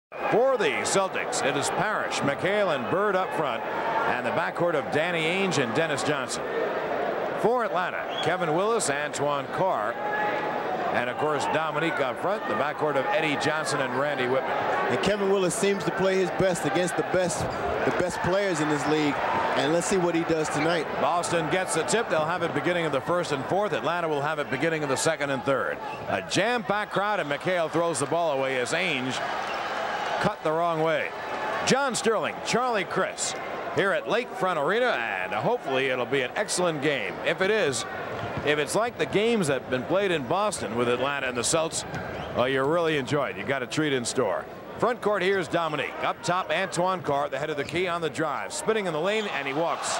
For the Celtics, it is Parrish, McHale, and Bird up front, and the backcourt of Danny Ainge and Dennis Johnson. For Atlanta, Kevin Willis, Antoine Carr, and of course Dominique up front, the backcourt of Eddie Johnson and Randy Whitman. And Kevin Willis seems to play his best against the best players in this league, and let's see what he does tonight. Boston gets the tip. They'll have it beginning of the first and fourth. Atlanta will have it beginning of the second and third. A jam-packed crowd, and McHale throws the ball away as Ainge cut the wrong way. John Sterling, Charlie Chris here at Lakefront Arena, and hopefully it'll be an excellent game. If it is, if it's like the games that have been played in Boston with Atlanta and the Celts, well, you really enjoy it. You got a treat in store. Front court, here's Dominique. Up top, Antoine Carr at the head of the key on the drive. Spinning in the lane, and he walks.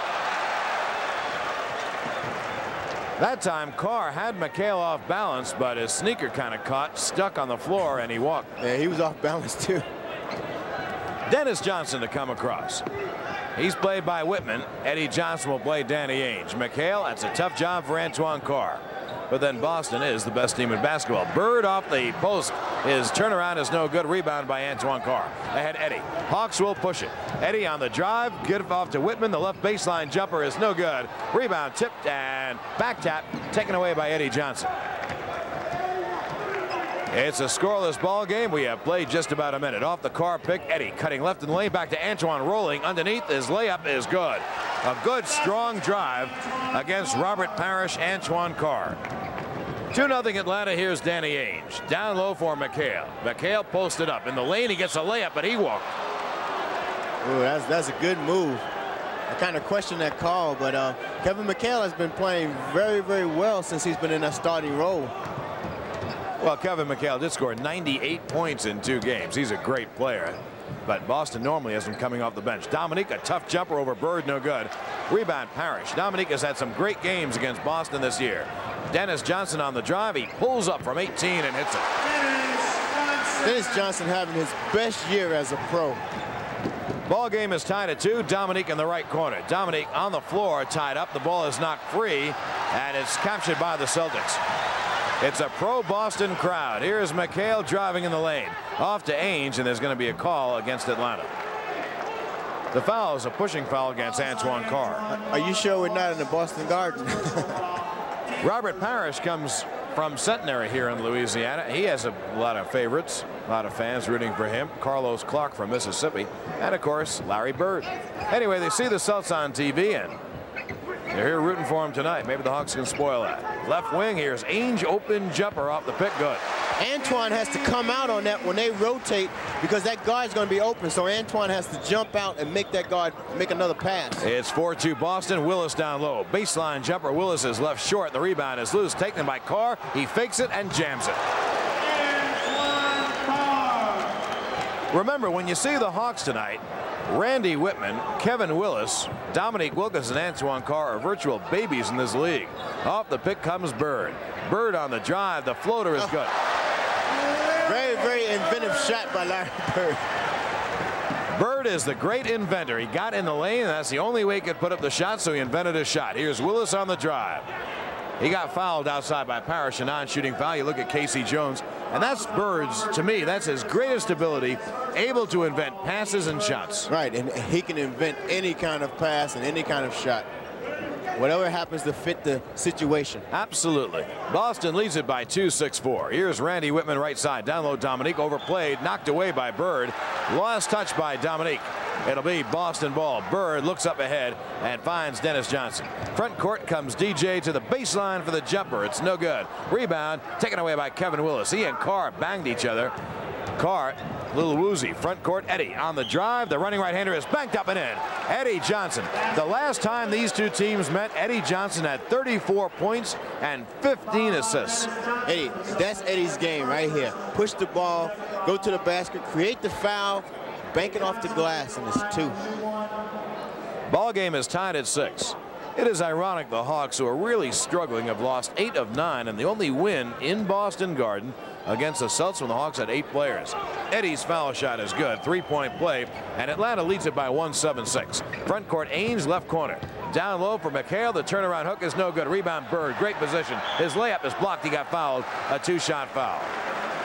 That time, Carr had McHale off balance, but his sneaker kind of caught, stuck on the floor, and he walked. Yeah, he was off balance, too. Dennis Johnson to come across. He's played by Whitman. Eddie Johnson will play Danny Ainge. McHale, that's a tough job for Antoine Carr. But then Boston is the best team in basketball. Bird off the post. His turnaround is no good. Rebound by Antoine Carr. Ahead Eddie. Hawks will push it. Eddie on the drive. Get it off to Whitman. The left baseline jumper is no good. Rebound tipped and back tap taken away by Eddie Johnson. It's a scoreless ball game. We have played just about a minute. Off the Carr pick, Eddie cutting left in the lane, back to Antoine rolling underneath. His layup is good. A good strong drive against Robert Parrish, Antoine Carr. 2-0 Atlanta. Here's Danny Ainge. Down low for McHale. McHale posted up in the lane. He gets a layup, but he walked. Ooh, that's a good move. I kind of question that call, but Kevin McHale has been playing very, very well since he's been in that starting role. Well, Kevin McHale did score 98 points in 2 games. He's a great player. But Boston normally has him coming off the bench. Dominique, a tough jumper over Bird, no good. Rebound Parrish. Dominique has had some great games against Boston this year. Dennis Johnson on the drive. He pulls up from 18 and hits it. Dennis Johnson having his best year as a pro. Ball game is tied at 2. Dominique in the right corner. Dominique on the floor, tied up. The ball is knocked free, and it's captured by the Celtics. It's a pro-Boston crowd. Here's McHale driving in the lane. Off to Ainge, and there's going to be a call against Atlanta. The foul is a pushing foul against Antoine Carr. Are you sure we're not in the Boston Garden? Robert Parrish comes from Centenary here in Louisiana. He has a lot of favorites, a lot of fans rooting for him. Carlos Clark from Mississippi, and of course Larry Bird. Anyway, they see the Celts on TV, and they're here rooting for him tonight. Maybe the Hawks can spoil that. Left wing, here's Ainge, open jumper off the pick, good. Antoine has to come out on that when they rotate because that guard's going to be open. So Antoine has to jump out and make that guard make another pass. It's 4-2 Boston. Willis down low. Baseline jumper. Willis is left short. The rebound is loose. Taken by Carr. He fakes it and jams it. Remember, when you see the Hawks tonight, Randy Whitman, Kevin Willis, Dominique Wilkins, and Antoine Carr are virtual babies in this league. Off the pick comes Bird. Bird on the drive. The floater is good. Very, very inventive shot by Larry Bird. Bird is the great inventor. He got in the lane, and that's the only way he could put up the shot, so he invented a shot. Here's Willis on the drive. He got fouled outside by Parrish, a non-shooting foul. You look at Casey Jones, and that's Bird's, to me, that's his greatest ability, able to invent passes and shots. Right, and he can invent any kind of pass and any kind of shot. Whatever happens to fit the situation. Absolutely. Boston leads it by 2, 6-4. Here's Randy Whitman right side. Down low, Dominique overplayed, knocked away by Bird. Lost touch by Dominique. It'll be Boston ball. Bird looks up ahead and finds Dennis Johnson. Front court comes DJ to the baseline for the jumper. It's no good. Rebound taken away by Kevin Willis. He and Carr banged each other. Carr, a little woozy. Front court, Eddie on the drive. The running right-hander is banked up and in. Eddie Johnson. The last time these two teams met, Eddie Johnson had 34 points and 15 assists. Eddie, that's Eddie's game right here. Push the ball, go to the basket, create the foul, bank it off the glass, and it's 2. Ball game is tied at 6. It is ironic the Hawks, who are really struggling, have lost 8 of 9, and the only win in Boston Garden against the Celts when the Hawks had 8 players. Eddie's foul shot is good. 3-point play, and Atlanta leads it by 1-7-6. Front court, Ainge, left corner. Down low for McHale. The turnaround hook is no good. Rebound Bird. Great position. His layup is blocked. He got fouled. A 2-shot foul.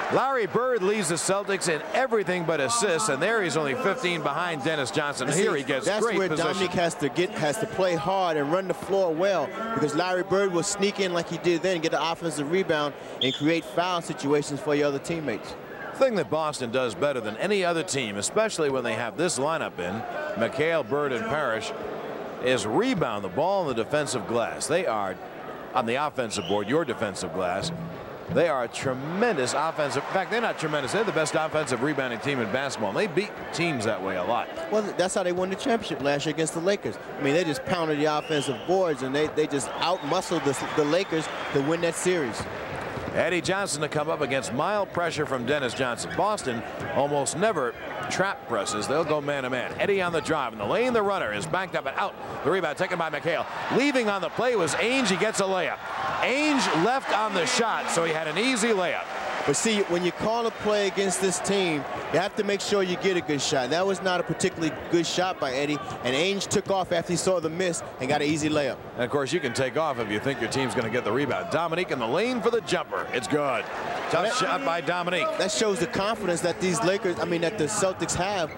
Larry Bird leads the Celtics in everything but assists, and there he's only 15 behind Dennis Johnson. Here he gets that's great where position. Dominique has to play hard and run the floor well, because Larry Bird will sneak in like he did then, get the offensive rebound and create foul situations for your other teammates. The thing that Boston does better than any other team, especially when they have this lineup in, McHale, Bird, and Parrish, is rebound the ball on the defensive glass. They are, on the offensive board, your defensive glass, they are a tremendous offensive. In fact, they're not tremendous. They're the best offensive rebounding team in basketball. And they beat teams that way a lot. Well, that's how they won the championship last year against the Lakers. I mean, they just pounded the offensive boards, and they just out-muscled the Lakers to win that series. Eddie Johnson to come up against mild pressure from Dennis Johnson. Boston almost never trap presses. They'll go man-to-man. Eddie on the drive. In the lane, the runner is backed up and out. The rebound taken by McHale. Leaving on the play was Ainge. He gets a layup. Ainge left on the shot, so he had an easy layup. But see, when you call a play against this team, you have to make sure you get a good shot. That was not a particularly good shot by Eddie, and Ainge took off after he saw the miss and got an easy layup. And of course, you can take off if you think your team's going to get the rebound. Dominique in the lane for the jumper. It's good. Tough shot by Dominique. That shows the confidence that these that the Celtics have.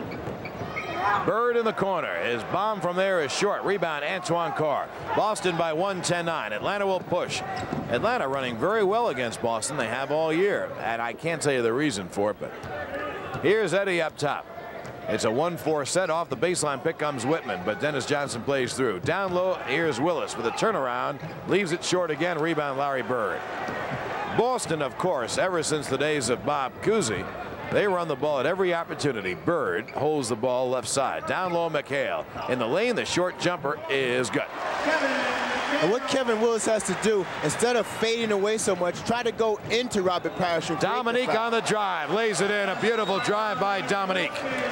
Bird in the corner. His bomb from there is short. Rebound, Antoine Carr. Boston by 1, 10-9. Atlanta will push. Atlanta running very well against Boston. They have all year. And I can't tell you the reason for it, but here's Eddie up top. It's a 1-4 set. Off the baseline pick comes Whitman, but Dennis Johnson plays through. Down low, here's Willis with a turnaround. Leaves it short again. Rebound, Larry Bird. Boston, of course, ever since the days of Bob Cousy, they run the ball at every opportunity. Bird holds the ball left side. Down low, McHale. In the lane, the short jumper is good. And what Kevin Willis has to do, instead of fading away so much, try to go into Robert Parrish. Dominique on the drive. Lays it in. A beautiful drive by Dominique.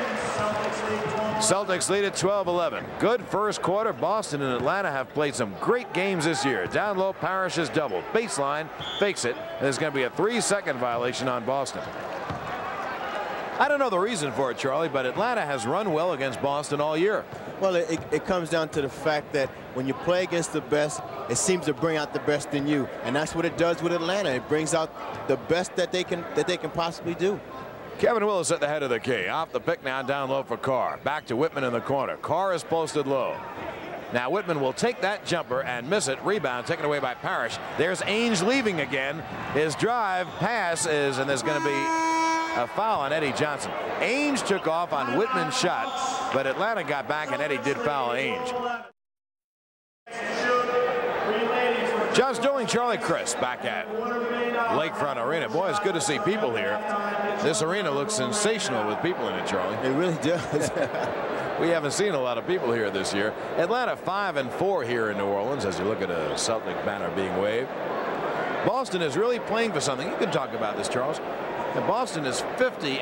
Celtics lead at 12-11. Good first quarter. Boston and Atlanta have played some great games this year. Down low, Parrish is doubled. Baseline, fakes it. And there's going to be a 3-second violation on Boston. I don't know the reason for it, Charlie, but Atlanta has run well against Boston all year. Well, it comes down to the fact that when you play against the best, it seems to bring out the best in you, and that's what it does with Atlanta. It brings out the best that they can possibly do. Kevin Willis at the head of the key. Off the pick now, down low for Carr. Back to Whitman in the corner. Carr is posted low. Now Whitman will take that jumper and miss it. Rebound taken away by Parrish. There's Ainge leaving again. His drive pass is, and there's going to be a foul on Eddie Johnson. Ainge took off on Whitman's shot, but Atlanta got back, and Eddie did foul Ainge. Just doing Charlie Chris back at Lakefront Arena. Boy, it's good to see people here. This arena looks sensational with people in it, Charlie. It really does. We haven't seen a lot of people here this year. Atlanta 5-4 here in New Orleans as you look at a Celtic banner being waved. Boston is really playing for something. You can talk about this, Charles. And Boston is 50-14.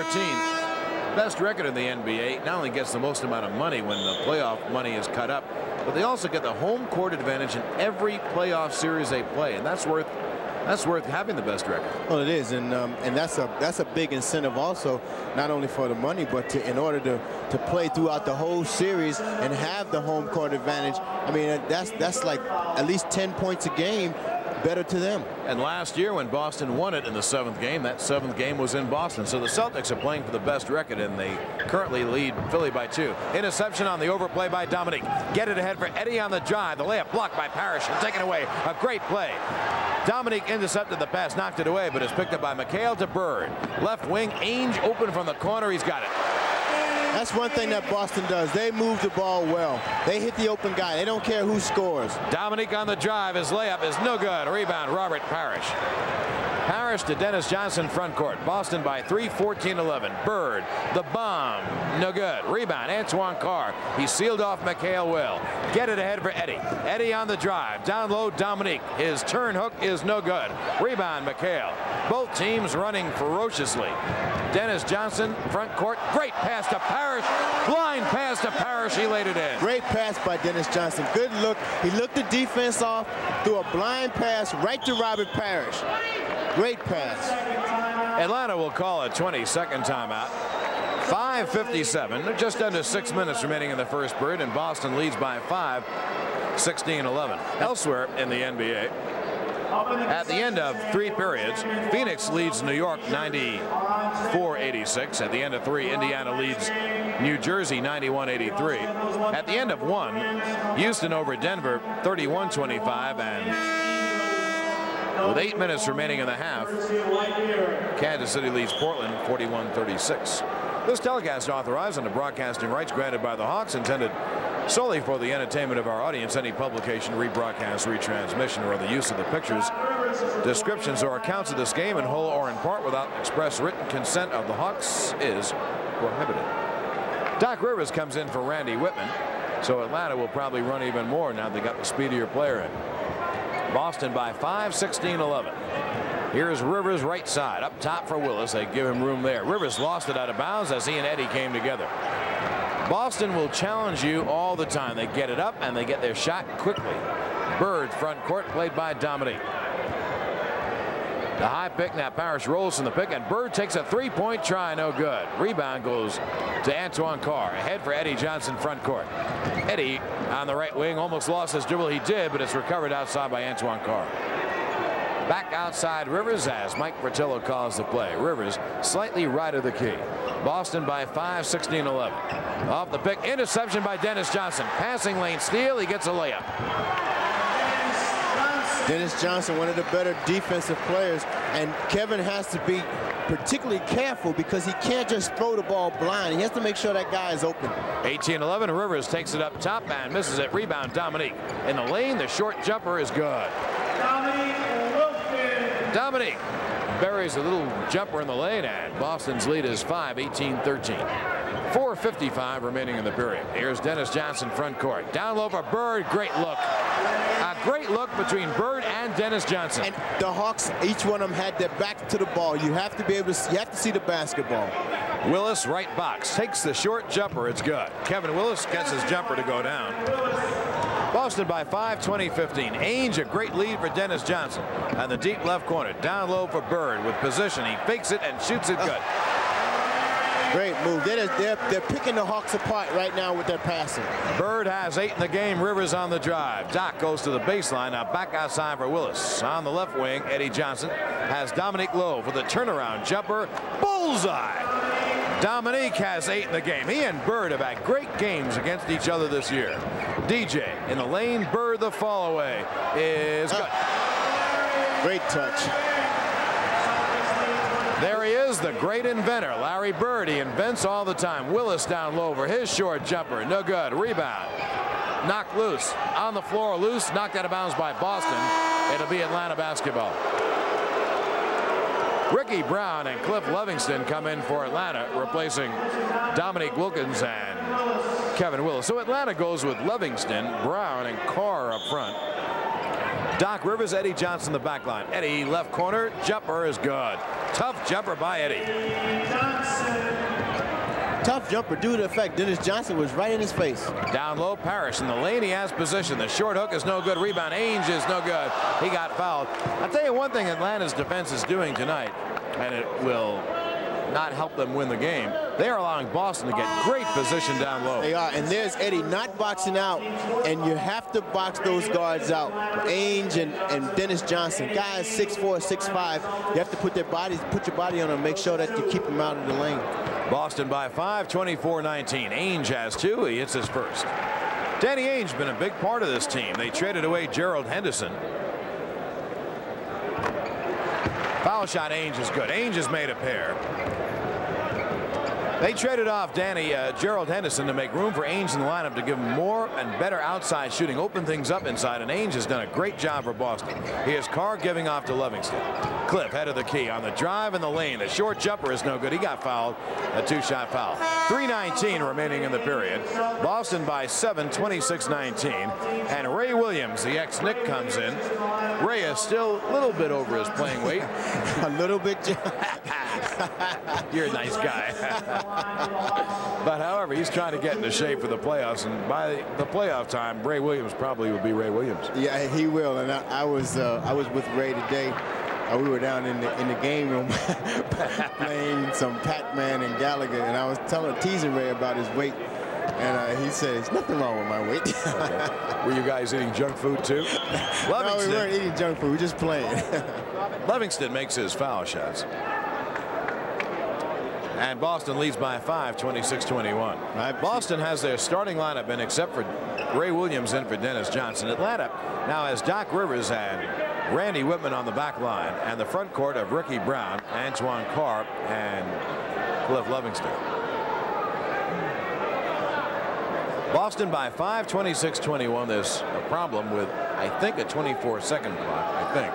Best record in the NBA. Not only gets the most amount of money when the playoff money is cut up, but they also get the home court advantage in every playoff series they play, and that's worth having the best record. Well, it is, and that's a big incentive also, not only for the money, but in order to play throughout the whole series and have the home court advantage. I mean, that's like at least 10 points a game. Better to them. And last year when Boston won it in the 7th game, that 7th game was in Boston. So the Celtics are playing for the best record, and they currently lead Philly by 2. Interception on the overplay by Dominique. Get it ahead for Eddie on the drive. The layup blocked by Parrish and taken away. A great play. Dominique intercepted the pass, knocked it away, but it's picked up by McHale to Bird. Left wing, Ainge open from the corner. He's got it. That's one thing that Boston does. They move the ball well. They hit the open guy. They don't care who scores. Dominique on the drive. His layup is no good. Rebound, Robert Parrish. Parrish to Dennis Johnson front court. Boston by 3, 14-11. Bird, the bomb, no good. Rebound, Antoine Carr. He sealed off McHale well. Get it ahead for Eddie. Eddie on the drive. Down low, Dominique. His turn hook is no good. Rebound, McHale. Both teams running ferociously. Dennis Johnson, front court. Great pass to Parrish. Blind pass to Parrish. He laid it in. Great pass by Dennis Johnson. Good look. He looked the defense off, threw a blind pass right to Robert Parrish. Great pass. Atlanta will call a 22nd timeout. 5:57, just under 6 minutes remaining in the first period, and Boston leads by 5, 16-11. Elsewhere in the NBA, At the end of 3 periods, Phoenix leads New York 94-86. At the end of 3, Indiana leads New Jersey 91-83. At the end of 1, Houston over Denver 31-25, and with 8 minutes remaining in the half, Kansas City leads Portland 41-36. This telecast authorized under broadcasting rights granted by the Hawks, intended solely for the entertainment of our audience. Any publication, rebroadcast, retransmission, or the use of the pictures, descriptions, or accounts of this game in whole or in part without express written consent of the Hawks is prohibited. Doc Rivers comes in for Randy Whitman, so Atlanta will probably run even more now they got the speedier player in. Boston by 5, 16-11. Here's Rivers right side up top for Willis. They give him room there. Rivers lost it out of bounds as he and Eddie came together. Boston will challenge you all the time. They get it up and they get their shot quickly. Bird front court, played by Dominique. The high pick, now Parrish rolls from the pick, and Bird takes a 3-point try, no good. Rebound goes to Antoine Carr. Ahead for Eddie Johnson front court. Eddie on the right wing almost lost his dribble. He did, but it's recovered outside by Antoine Carr. Back outside Rivers as Mike Fratello calls the play. Rivers slightly right of the key. Boston by 5, 16-11. Off the pick, interception by Dennis Johnson. Passing lane steal, he gets a layup. Dennis Johnson, one of the better defensive players, and Kevin has to be particularly careful because he can't just throw the ball blind. He has to make sure that guy is open. 18-11. Rivers takes it up top and misses it. Rebound Dominique. In the lane, the short jumper is good. Dominique buries a little jumper in the lane, and Boston's lead is 5, 18-13. 4:55 remaining in the period. Here's Dennis Johnson front court. Down low for Bird. Great look. A great look between Bird and Dennis Johnson. And the Hawks, each one of them had their back to the ball. You have to be able to, you have to see the basketball. Willis, right box, takes the short jumper. It's good. Kevin Willis gets his jumper to go down. Boston by 5, 20-15. Ainge, a great lead for Dennis Johnson. And the deep left corner. Down low for Bird with position. He fakes it and shoots it good. Great move. They're picking the Hawks apart right now with their passing. Bird has 8 in the game. Rivers on the drive. Doc goes to the baseline. Now back outside for Willis. On the left wing, Eddie Johnson has Dominique Lowe for the turnaround jumper. Bullseye. Dominique has 8 in the game. He and Bird have had great games against each other this year. DJ in the lane. Bird, the fall away is good. Great touch. There he is, the great inventor, Larry Bird. He invents all the time. Willis down low for his short jumper. No good. Rebound. Knocked loose. On the floor, loose. Knocked out of bounds by Boston. It'll be Atlanta basketball. Ricky Brown and Cliff Livingston come in for Atlanta, replacing Dominique Wilkins and Kevin Willis. So Atlanta goes with Livingston, Brown, and Carr up front. Doc Rivers, Eddie Johnson, the back line. Eddie, left corner, jumper is good. Tough jumper by Eddie. Tough jumper due to the fact Dennis Johnson was right in his face. Down low, Parrish in the lane. He has position. The short hook is no good. Rebound, Ainge is no good. He got fouled. I'll tell you one thing Atlanta's defense is doing tonight, and it will not help them win the game. They are allowing Boston to get great position down low. They are, and there's Eddie not boxing out, and you have to box those guards out. Ainge and Dennis Johnson, guys 6'4", 6'5", you have to put your body on them, make sure that you keep them out of the lane. Boston by 5, 24-19. Ainge has 2. He hits his first. Danny Ainge been a big part of this team. They traded away Gerald Henderson. Foul shot, Ainge is good. Ainge has made a pair. They traded off Gerald Henderson to make room for Ainge in the lineup to give him more and better outside shooting, open things up inside, and Ainge has done a great job for Boston. Here's Carr giving off to Livingston. Cliff head of the key on the drive in the lane. The short jumper is no good. He got fouled. A 2-shot foul. 3:19 remaining in the period. Boston by 7, 26-19. And Ray Williams, the ex-Knick, comes in. Ray is still a little bit over his playing weight. A little bit. You're a nice guy. But however, he's trying to get into shape for the playoffs, and by the playoff time, Ray Williams probably will be Ray Williams. Yeah, he will. And I was with Ray today. We were down in the game room playing some Pac-Man and Gallagher, and I was teasing Ray about his weight. And he said, "There's nothing wrong with my weight." Okay. Were you guys eating junk food too? No, we weren't eating junk food. We were just playing. Livingston makes his foul shots. And Boston leads by 5, 26-21. Boston has their starting lineup in except for Ray Williams in for Dennis Johnson. Atlanta now has Doc Rivers and Randy Whitman on the back line, and the front court of Ricky Brown, Antoine Carr, and Cliff Livingston. Boston by 5, 26-21. There's a problem with, I think, a 24-second clock, I think.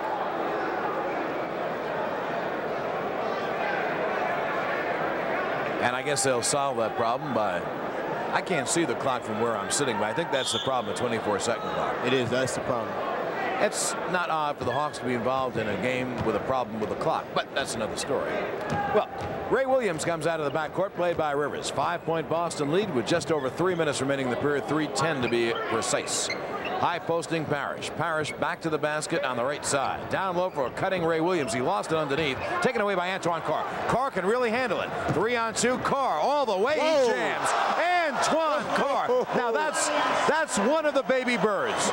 And I guess they'll solve that problem by, I can't see the clock from where I'm sitting, but I think that's the problem, a 24-second clock. It is. That's the problem. It's not odd for the Hawks to be involved in a game with a problem with the clock, but that's another story. Well, Ray Williams comes out of the backcourt, played by Rivers. 5-point Boston lead with just over 3 minutes remaining in the period, 3:10 to be precise. High posting Parrish. Parrish back to the basket on the right side. Down low for a cutting Ray Williams. He lost it underneath. Taken away by Antoine Carr. Carr can really handle it. 3-on-2. Carr all the way. Whoa. He jams. Antoine Carr. Now that's one of the baby birds.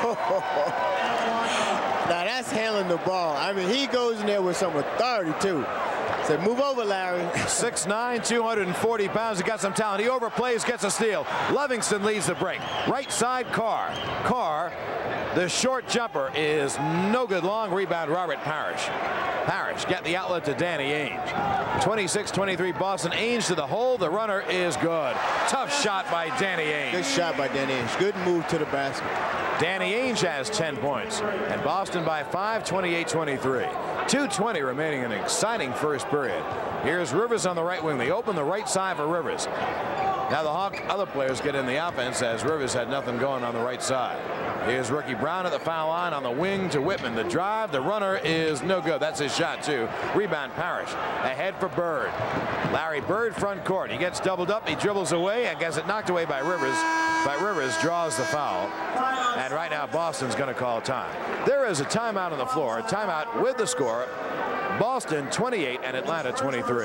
Now that's handling the ball. I mean, he goes in there with some authority too. Said, move over, Larry. 6'9", 240 pounds. He got some talent. He overplays, gets a steal. Livingston leads the break. Right side, Carr. Carr, the short jumper is no good. Long rebound, Robert Parrish. Parrish get the outlet to Danny Ainge. 26-23 Boston. Ainge to the hole. The runner is good. Tough shot by Danny Ainge. Good shot by Danny Ainge. Good move to the basket. Danny Ainge has 10 points. And Boston by 5, 28-23. 2:20 remaining in an exciting first period. Here's Rivers on the right wing. They open the right side for Rivers. Now the Hawk other players get in the offense as Rivers had nothing going on the right side. Here's Ricky Brown at the foul line on the wing to Whitman. The drive, the runner is no good. That's his shot too. Rebound Parrish. Ahead for Bird. Larry Bird front court. He gets doubled up. He dribbles away and gets it knocked away by Rivers. But Rivers draws the foul. And right now Boston's going to call time. There is a timeout on the floor. A timeout with the score. Boston 28 and Atlanta 23.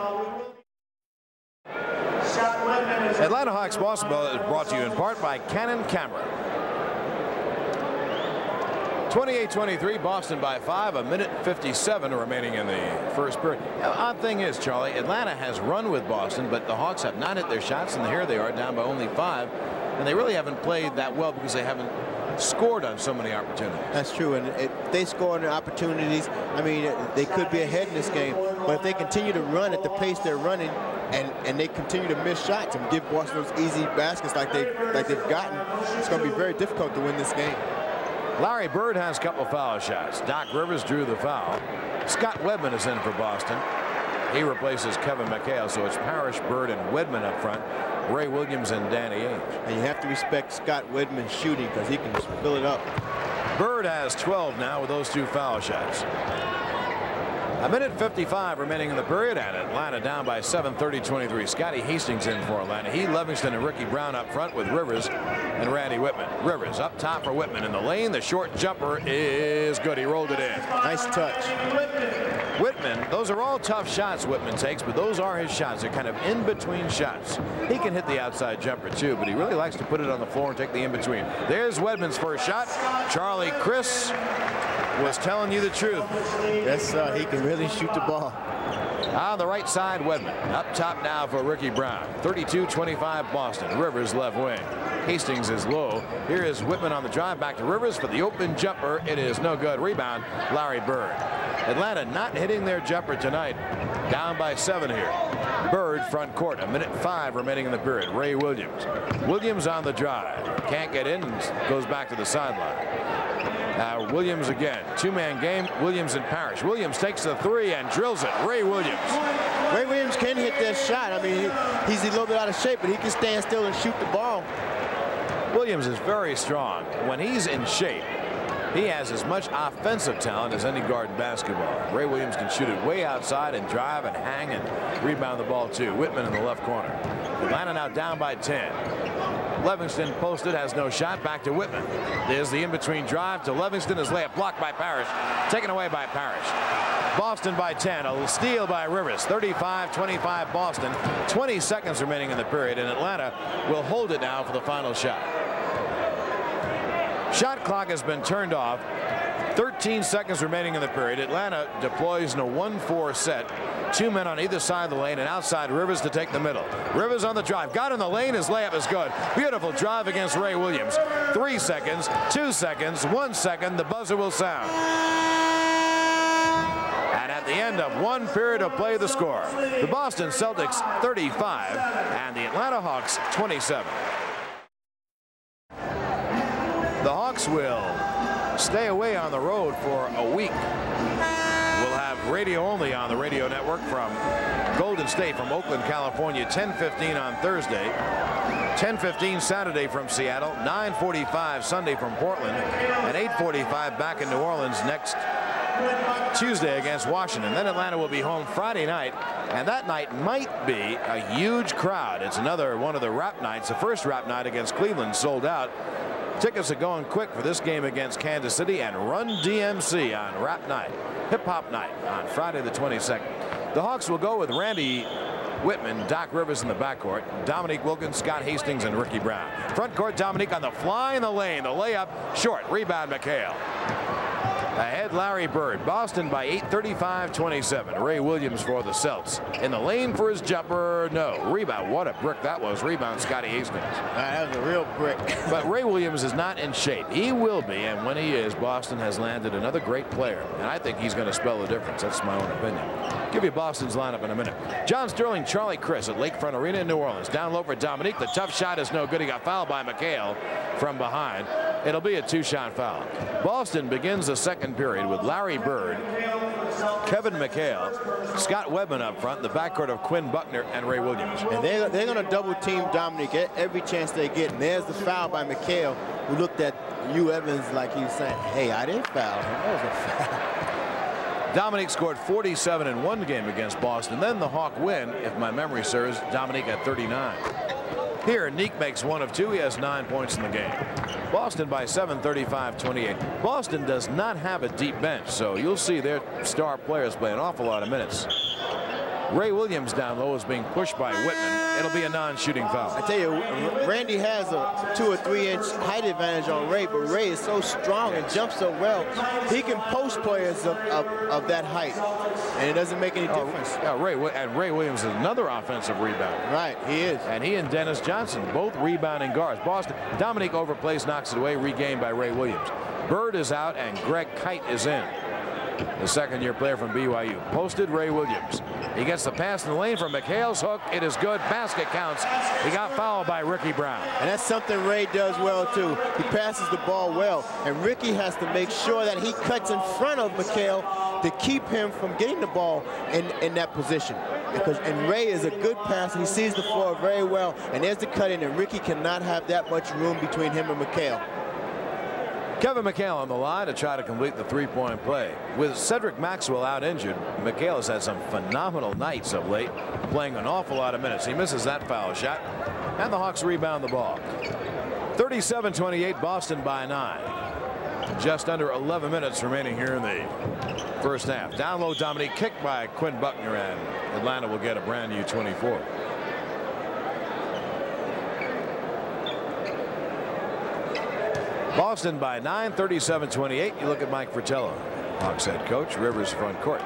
Atlanta Hawks basketball is brought to you in part by Canon Camera. 28-23, Boston by 5, 1:57 remaining in the first period. Now, odd thing is, Charlie, Atlanta has run with Boston, but the Hawks have not hit their shots, and here they are down by only 5, and they really haven't played that well because they haven't scored on so many opportunities. That's true, and if they score on opportunities, I mean, they could be ahead in this game, but if they continue to run at the pace they're running, and they continue to miss shots and give Boston those easy baskets like they've gotten, it's going to be very difficult to win this game. Larry Bird has a couple foul shots. Doc Rivers drew the foul. Scott Wedman is in for Boston. He replaces Kevin McHale, so it's Parrish, Bird, and Wedman up front. Ray Williams and Danny Ainge. And you have to respect Scott Wedman's shooting because he can fill it up. Bird has 12 now with those 2 foul shots. 1:55 remaining in the period, and Atlanta down by 7, 30-23. Scotty Hastings in for Atlanta. He, Livingston, and Ricky Brown up front with Rivers and Randy Whitman. Rivers up top for Whitman in the lane. The short jumper is good. He rolled it in. Nice touch. Whitman, those are all tough shots Whitman takes, but those are his shots. They're kind of in-between shots. He can hit the outside jumper too, but he really likes to put it on the floor and take the in-between. There's Wedman's first shot. Charlie Chris was telling you the truth. Yes, he can really shoot the ball. On the right side, Wedman. Up top now for Ricky Brown. 32-25 Boston. Rivers left wing. Hastings is low. Here is Whitman on the drive back to Rivers for the open jumper. It is no good. Rebound, Larry Bird. Atlanta not hitting their jumper tonight. Down by 7 here. Bird front court. 1:05 remaining in the period. Ray Williams. Williams on the drive. Can't get in and goes back to the sideline. Now Williams again. 2-man game. Williams and Parrish. Williams takes the 3 and drills it. Ray Williams. Ray Williams can hit that shot. I mean, he's a little bit out of shape, but he can stand still and shoot the ball. Williams is very strong. When he's in shape, he has as much offensive talent as any guard in basketball. Ray Williams can shoot it way outside and drive and hang and rebound the ball too. Whitman in the left corner. Atlanta now down by 10. Livingston posted, has no shot. Back to Whitman. There's the in-between drive to Livingston. His layup blocked by Parrish. Taken away by Parrish. Boston by 10. A steal by Rivers. 35-25 Boston. 20 seconds remaining in the period, and Atlanta will hold it now for the final shot. Shot clock has been turned off. 13 seconds remaining in the period. Atlanta deploys in a 1-4 set. 2 men on either side of the lane, and outside Rivers to take the middle. Rivers on the drive. Got in the lane. His layup is good. Beautiful drive against Ray Williams. 3 seconds, 2 seconds, 1 second. The buzzer will sound. And at the end of 1 period of play, the score. The Boston Celtics 35 and the Atlanta Hawks 27. The Hawks will stay away on the road for a week. We'll have radio only on the radio network from Golden State from Oakland, California, 10:15 on Thursday, 10:15 Saturday from Seattle, 9:45 Sunday from Portland, and 8:45 back in New Orleans next Tuesday against Washington. Then Atlanta will be home Friday night, and that night might be a huge crowd. It's another one of the rap nights. The first rap night against Cleveland sold out. Tickets are going quick for this game against Kansas City and Run DMC on Rap Night, Hip Hop Night on Friday the 22nd. The Hawks will go with Randy Whitman, Doc Rivers in the backcourt, Dominique Wilkins, Scott Hastings, and Ricky Brown. Front court, Dominique on the fly in the lane. The layup short. Rebound, McHale. Ahead, Larry Bird. Boston by 8, 35-27. Ray Williams for the Celts. In the lane for his jumper. No. Rebound. What a brick that was. Rebound, Scotty Hastings. That was a real brick. But Ray Williams is not in shape. He will be, and when he is, Boston has landed another great player. And I think he's going to spell the difference. That's my own opinion. Give you Boston's lineup in a minute. John Sterling, Charlie Chris at Lakefront Arena in New Orleans. Down low for Dominique. The tough shot is no good. He got fouled by McHale from behind. It'll be a 2-shot foul. Boston begins the second period with Larry Bird, Kevin McHale, Scott Webman up front, the backcourt of Quinn Buckner and Ray Williams. And they're going to double team Dominique every chance they get. And there's the foul by McHale, who looked at Hugh Evans like he was saying, hey, I didn't foul him. That was a foul. Dominique scored 47 in one game against Boston. Then the Hawk win, if my memory serves. Dominique at 39. Here, Neek makes 1 of 2. He has 9 points in the game. Boston by 7, 35-28. Boston does not have a deep bench, so you'll see their star players play an awful lot of minutes. Ray Williams down low is being pushed by Whitman. It'll be a non-shooting foul. I tell you, Randy has a 2 or 3 inch height advantage on Ray, but Ray is so strong and jumps so well, he can post players of that height, and it doesn't make any difference. Ray Williams is another offensive rebounder. Right, he is. And he and Dennis Johnson, both rebounding guards. Boston, Dominique overplays, knocks it away, regained by Ray Williams. Bird is out, and Greg Kite is in. The second-year player from BYU. Posted Ray Williams. He gets the pass in the lane from McHale's hook. It is good. Basket counts. He got fouled by Ricky Brown. And that's something Ray does well, too. He passes the ball well. And Ricky has to make sure that he cuts in front of McHale to keep him from getting the ball in that position. And Ray is a good passer. He sees the floor very well. And there's the cut in, and Ricky cannot have that much room between him and McHale. Kevin McHale on the line to try to complete the three-point play. With Cedric Maxwell out injured, McHale has had some phenomenal nights of late, playing an awful lot of minutes. He misses that foul shot, and the Hawks rebound the ball. 37-28, Boston by 9. Just under 11 minutes remaining here in the first half. Down low, Dominique, kicked by Quinn Buckner, and Atlanta will get a brand new 24. Boston by 9, 37-28. You look at Mike Fratello, Hawks head coach. Rivers front court.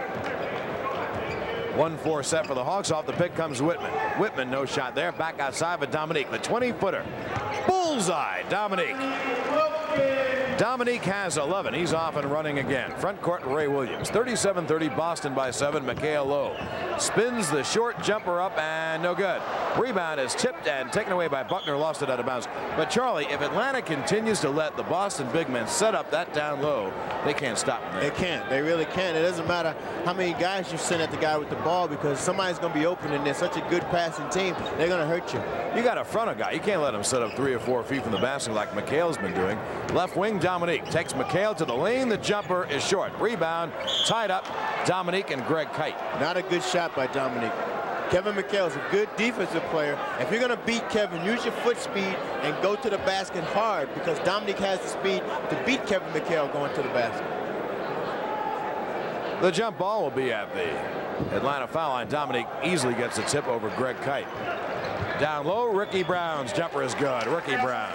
1-4 set for the Hawks. Off the pick comes Whitman. Whitman, no shot there. Back outside, but Dominique, the 20-footer. Bullseye, Dominique. Dominique has 11. He's off and running again. Front court, Ray Williams. 37-30, Boston by 7. McHale low. Spins the short jumper up, and no good. Rebound is tipped and taken away by Buckner. Lost it out of bounds. But Charlie, if Atlanta continues to let the Boston big men set up that down low, they can't stop them there. They can't. They really can't. It doesn't matter how many guys you send at the guy with the ball, because somebody's going to be open, and they're such a good passing team, they're going to hurt you. You got to front a guy. You can't let him set up 3 or 4 feet from the basket like McHale's been doing. Left wing, Dominique takes McHale to the lane. The jumper is short. Rebound tied up. Dominique and Greg Kite. Not a good shot by Dominique. Kevin McHale is a good defensive player. If you're going to beat Kevin, use your foot speed and go to the basket hard, because Dominique has the speed to beat Kevin McHale going to the basket. The jump ball will be at the Atlanta foul line. Dominique easily gets a tip over Greg Kite. Down low, Ricky Brown's jumper is good. Ricky Brown.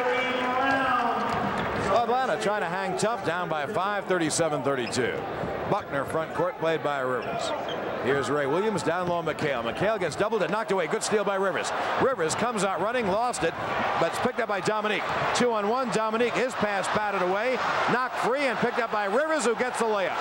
Atlanta trying to hang tough, down by 5, 37-32. Buckner front court, played by Rivers. Here's Ray Williams, down low McHale. McHale gets doubled and knocked away. Good steal by Rivers. Rivers comes out running, lost it, but it's picked up by Dominique. 2-on-1, Dominique, his pass batted away, knocked free and picked up by Rivers, who gets the layup.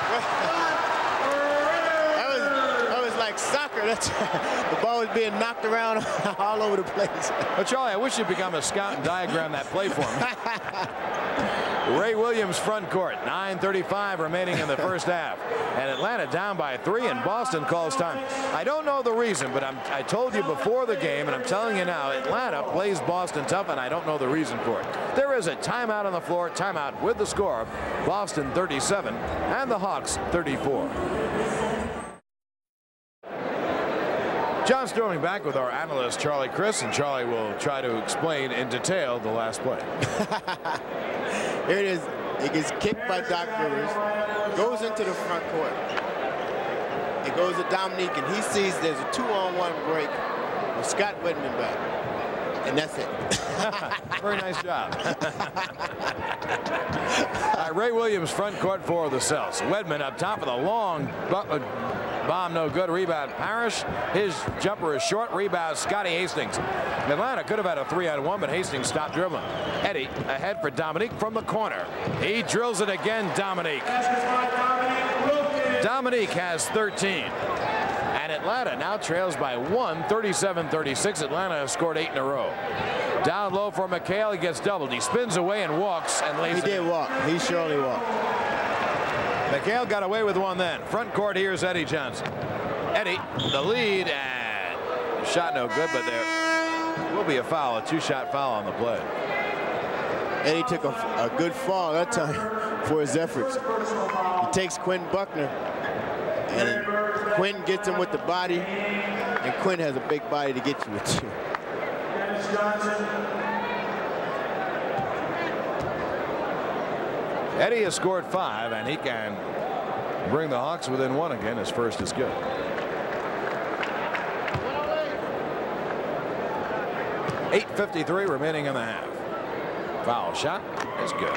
That was like soccer. The ball was being knocked around all over the place. But Charlie, I wish you'd become a scout and diagram that play for me. Ray Williams front court, 9:35 remaining in the first half. And Atlanta down by 3, and Boston calls time. I don't know the reason, but I told you before the game, and I'm telling you now, Atlanta plays Boston tough, and I don't know the reason for it. There is a timeout on the floor, timeout with the score, Boston 37 and the Hawks 34. John Sterling back with our analyst Charlie Chris, and Charlie will try to explain in detail the last play. Here it is. It gets kicked by Doc Rivers, goes into the front court. It goes to Dominique, and he sees there's a 2-on-1 break with Scott Wedman back. And that's it. Very nice job. Ray Williams front court for the Celtics. Wedman up top with a long bomb, no good. Rebound Parrish. His jumper is short. Rebound Scotty Hastings. Atlanta could have had a 3-on-1, but Hastings stopped dribbling. Eddie ahead for Dominique from the corner. He drills it again, Dominique. Dominique has 13. And Atlanta now trails by 1, 37-36. Atlanta has scored 8 in a row. Down low for McHale. He gets doubled. He spins away and walks and lays it. He did walk. He surely walked. McHale got away with one then. Front court, here's Eddie Johnson. Eddie, the lead, and shot no good, but there will be a foul, a 2-shot foul on the play. Eddie took a good fall that time for his efforts. He takes Quinn Buckner, and Quinn gets him with the body, and Quinn has a big body to get you with you. Eddie has scored 5, and he can bring the Hawks within 1 again. His first is good. .8:53 remaining in the half. Foul shot is good.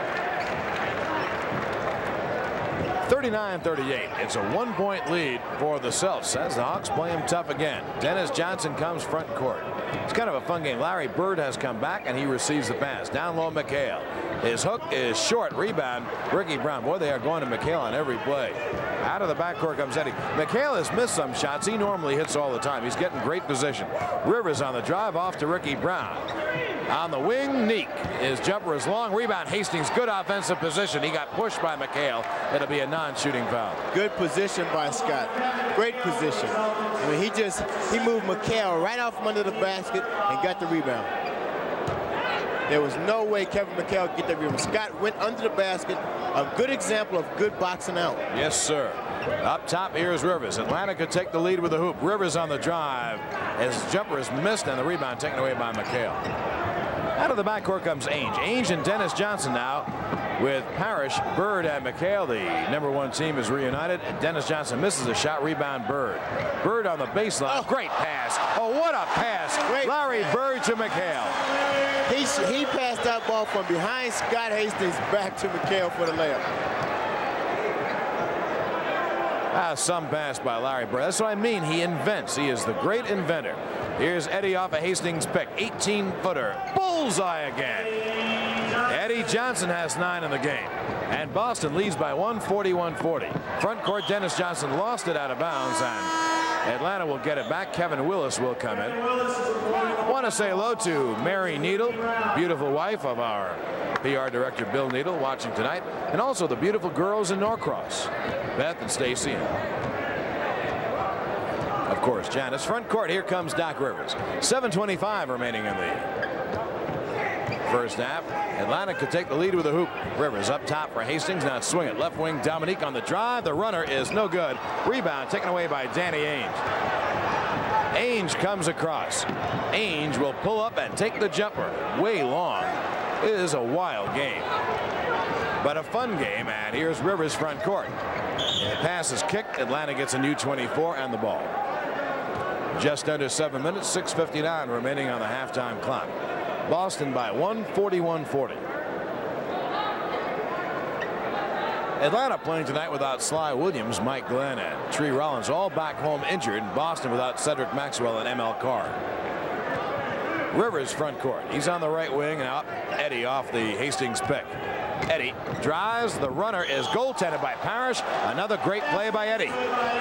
39-38. It's a 1-point lead for the Celtics as the Hawks play him tough again. Dennis Johnson comes front court. It's kind of a fun game. Larry Bird has come back, and he receives the pass. Down low, McHale. His hook is short. Rebound, Ricky Brown. Boy, they are going to McHale on every play. Out of the backcourt comes Eddie. McHale has missed some shots. He normally hits all the time. He's getting great position. Rivers on the drive off to Ricky Brown. On the wing, Neek. His jumper is long. Rebound, Hastings. Good offensive position. He got pushed by McHale. It'll be a non-shooting foul. Good position by Scott. Great position. I mean, he moved McHale right out from under the basket and got the rebound. There was no way Kevin McHale could get that rebound. Scott went under the basket. A good example of good boxing out. Yes, sir. Up top, here's Rivers. Atlanta could take the lead with the hoop. Rivers on the drive. His jumper is missed, and the rebound taken away by McHale. Out of the backcourt comes Ainge. Ainge and Dennis Johnson now with Parrish, Bird, and McHale. The #1 team is reunited. Dennis Johnson misses a shot. Rebound, Bird. Bird on the baseline. Oh. Great pass. Oh, what a pass. Great Larry pass. Bird to McHale. He passed that ball from behind Scott Hastings back to McHale for the layup. Some pass by Larry Bird. That's what I mean. He invents. He is the great inventor. Here's Eddie off a Hastings pick. 18-footer. Bullseye again. Eddie Johnson has 9 in the game. And Boston leads by 1, 41-40. Front court, Dennis Johnson lost it out of bounds, and Atlanta will get it back. Kevin Willis will come in. I want to say hello to Mary Needle, beautiful wife of our PR director Bill Needle, watching tonight, and also the beautiful girls in Norcross, Beth and Stacy, and of course Janice. Front court, here comes Doc Rivers. 7:25 remaining in the first half. Atlanta could take the lead with a hoop. Rivers up top for Hastings. Now swing it. Left wing, Dominique on the drive. The runner is no good. Rebound taken away by Danny Ainge. Ainge comes across. Ainge will pull up and take the jumper. Way long. It is a wild game. but a fun game. And here's Rivers front court. The pass is kicked. Atlanta gets a new 24 and the ball. Just under 7 minutes, 6:59 remaining on the halftime clock. Boston by 1, 41-40. Atlanta playing tonight without Sly Williams, Mike Glenn, and Tree Rollins, all back home injured. Boston without Cedric Maxwell and ML Carr. Rivers front court. He's on the right wing and out. Eddie off the Hastings pick. Eddie drives. The runner is goaltended by Parrish. Another great play by Eddie.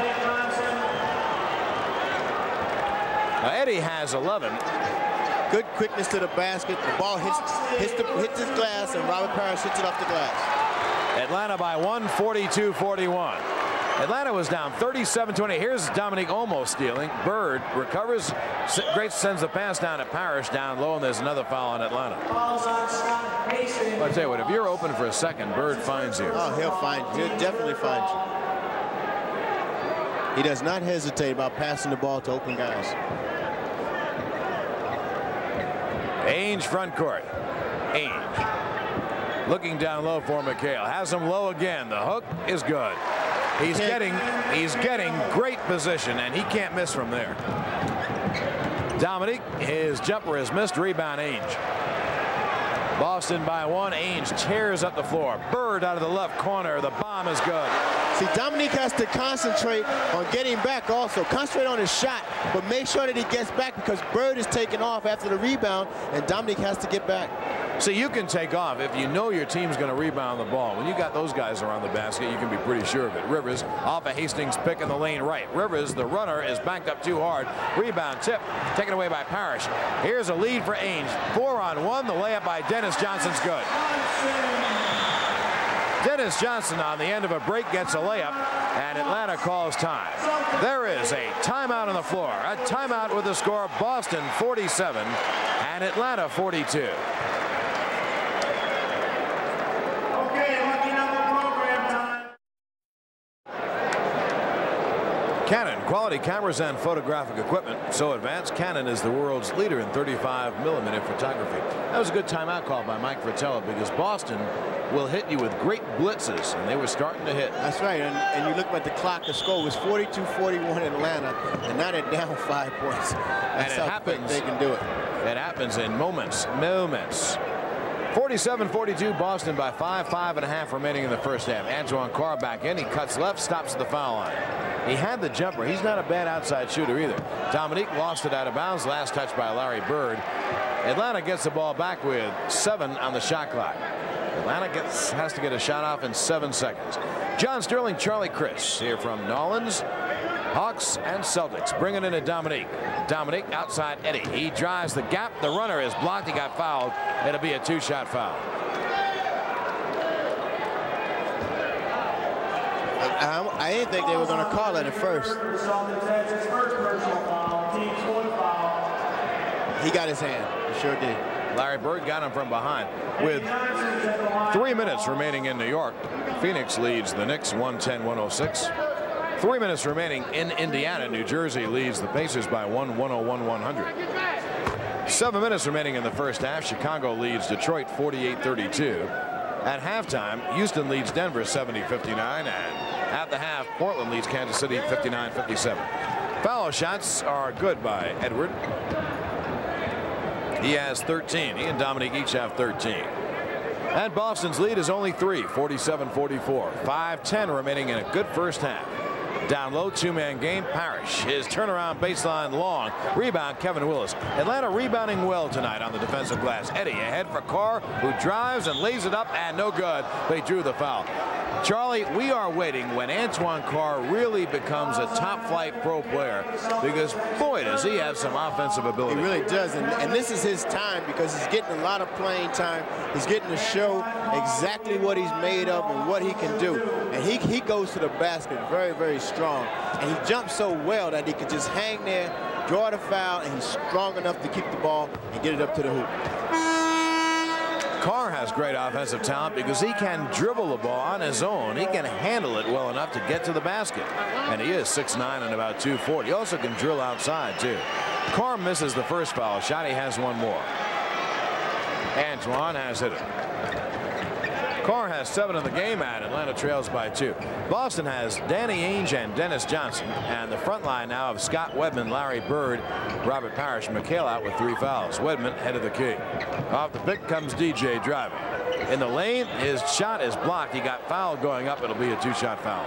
Now Eddie has 11. Good quickness to the basket. The ball hits the glass, and Robert Parrish hits it off the glass. Atlanta by 1, 42-41. Atlanta was down 37-20. Here's Dominique almost stealing. Bird recovers. Great sends the pass down to Parrish down low, and there's another foul on Atlanta. I'll tell you what, if you're open for a second, Bird finds you. Oh, he'll definitely find you. He does not hesitate about passing the ball to open guys. Ainge front court. Ainge looking down low for McHale. Has him low again. The hook is good. He's getting great position, and he can't miss from there. Dominique, his jumper is missed. Rebound Ainge. Boston by 1. Ainge tears up the floor. Bird out of the left corner. The bomb is good. See, Dominique has to concentrate on getting back also. Concentrate on his shot, but make sure that he gets back because Bird is taking off after the rebound, and Dominique has to get back. So you can take off if you know your team's going to rebound the ball. When you got those guys around the basket, you can be pretty sure of it. Rivers off a Hastings pick in the lane right. Rivers, the runner, is banked up too hard. Rebound tip taken away by Parrish. Here's a lead for Ainge. 4-on-1. The layup by Dennis Johnson's good. Dennis Johnson on the end of a break gets a layup, and Atlanta calls time. There is a timeout on the floor. A timeout with the score Boston 47 and Atlanta 42. Canon, quality cameras and photographic equipment so advanced. Canon is the world's leader in 35mm photography. That was a good timeout call by Mike Fratello because Boston will hit you with great blitzes, and they were starting to hit. That's right, and you look at the clock, the score was 42-41 in Atlanta, and now they're down 5 points. That's and it happens. They can do it. It happens in moments. 47-42, Boston by 5.5 remaining in the first half. Antoine Carr back in. He cuts left, stops at the foul line. He had the jumper. He's not a bad outside shooter either. Dominique lost it out of bounds. Last touch by Larry Bird. Atlanta gets the ball back with 7 on the shot clock. Atlanta has to get a shot off in 7 seconds. John Sterling, Charlie Chris here from Nolans. Hawks and Celtics bringing in a Dominique. Dominique outside Eddie. He drives the gap. The runner is blocked. He got fouled. It'll be a 2-shot foul. I didn't think they were going to call it at first. He got his hand. He sure did. Larry Bird got him from behind. With 3 minutes remaining in New York, Phoenix leads the Knicks 110-106. 3 minutes remaining in Indiana. New Jersey leads the Pacers by 101-100. 7 minutes remaining in the first half. Chicago leads Detroit 48-32. At halftime, Houston leads Denver 70-59, and at the half, Portland leads Kansas City 59-57. Foul shots are good by Edward. He has 13. He and Dominique each have 13. And Boston's lead is only 3, 47-44. 5:10 remaining in a good first half. Down low, 2-man game. Parrish, his turnaround baseline long. Rebound, Kevin Willis. Atlanta rebounding well tonight on the defensive glass. Eddie ahead for Carr, who drives and lays it up, and no good. They drew the foul. Charlie, we are waiting when Antoine Carr really becomes a top-flight pro player, because, boy, does he have some offensive ability. He really does, and this is his time because he's getting a lot of playing time. He's getting to show exactly what he's made of and what he can do. And he goes to the basket very, very strong. And he jumps so well that he can just hang there, draw the foul, and he's strong enough to keep the ball and get it up to the hoop. Carr has great offensive talent because he can dribble the ball on his own. He can handle it well enough to get to the basket. And he is 6'9" and about 240. He also can drill outside, too. Carr misses the first foul shot. He has one more. Antoine has hit it. Carr has 7 in the game, and Atlanta trails by 2. Boston has Danny Ainge and Dennis Johnson, and the front line now of Scott Wedman, Larry Bird, Robert Parrish, McHale out with 3 fouls. Wedman head of the key. Off the pick comes DJ driving. In the lane, his shot is blocked. He got fouled going up. It'll be a 2-shot foul.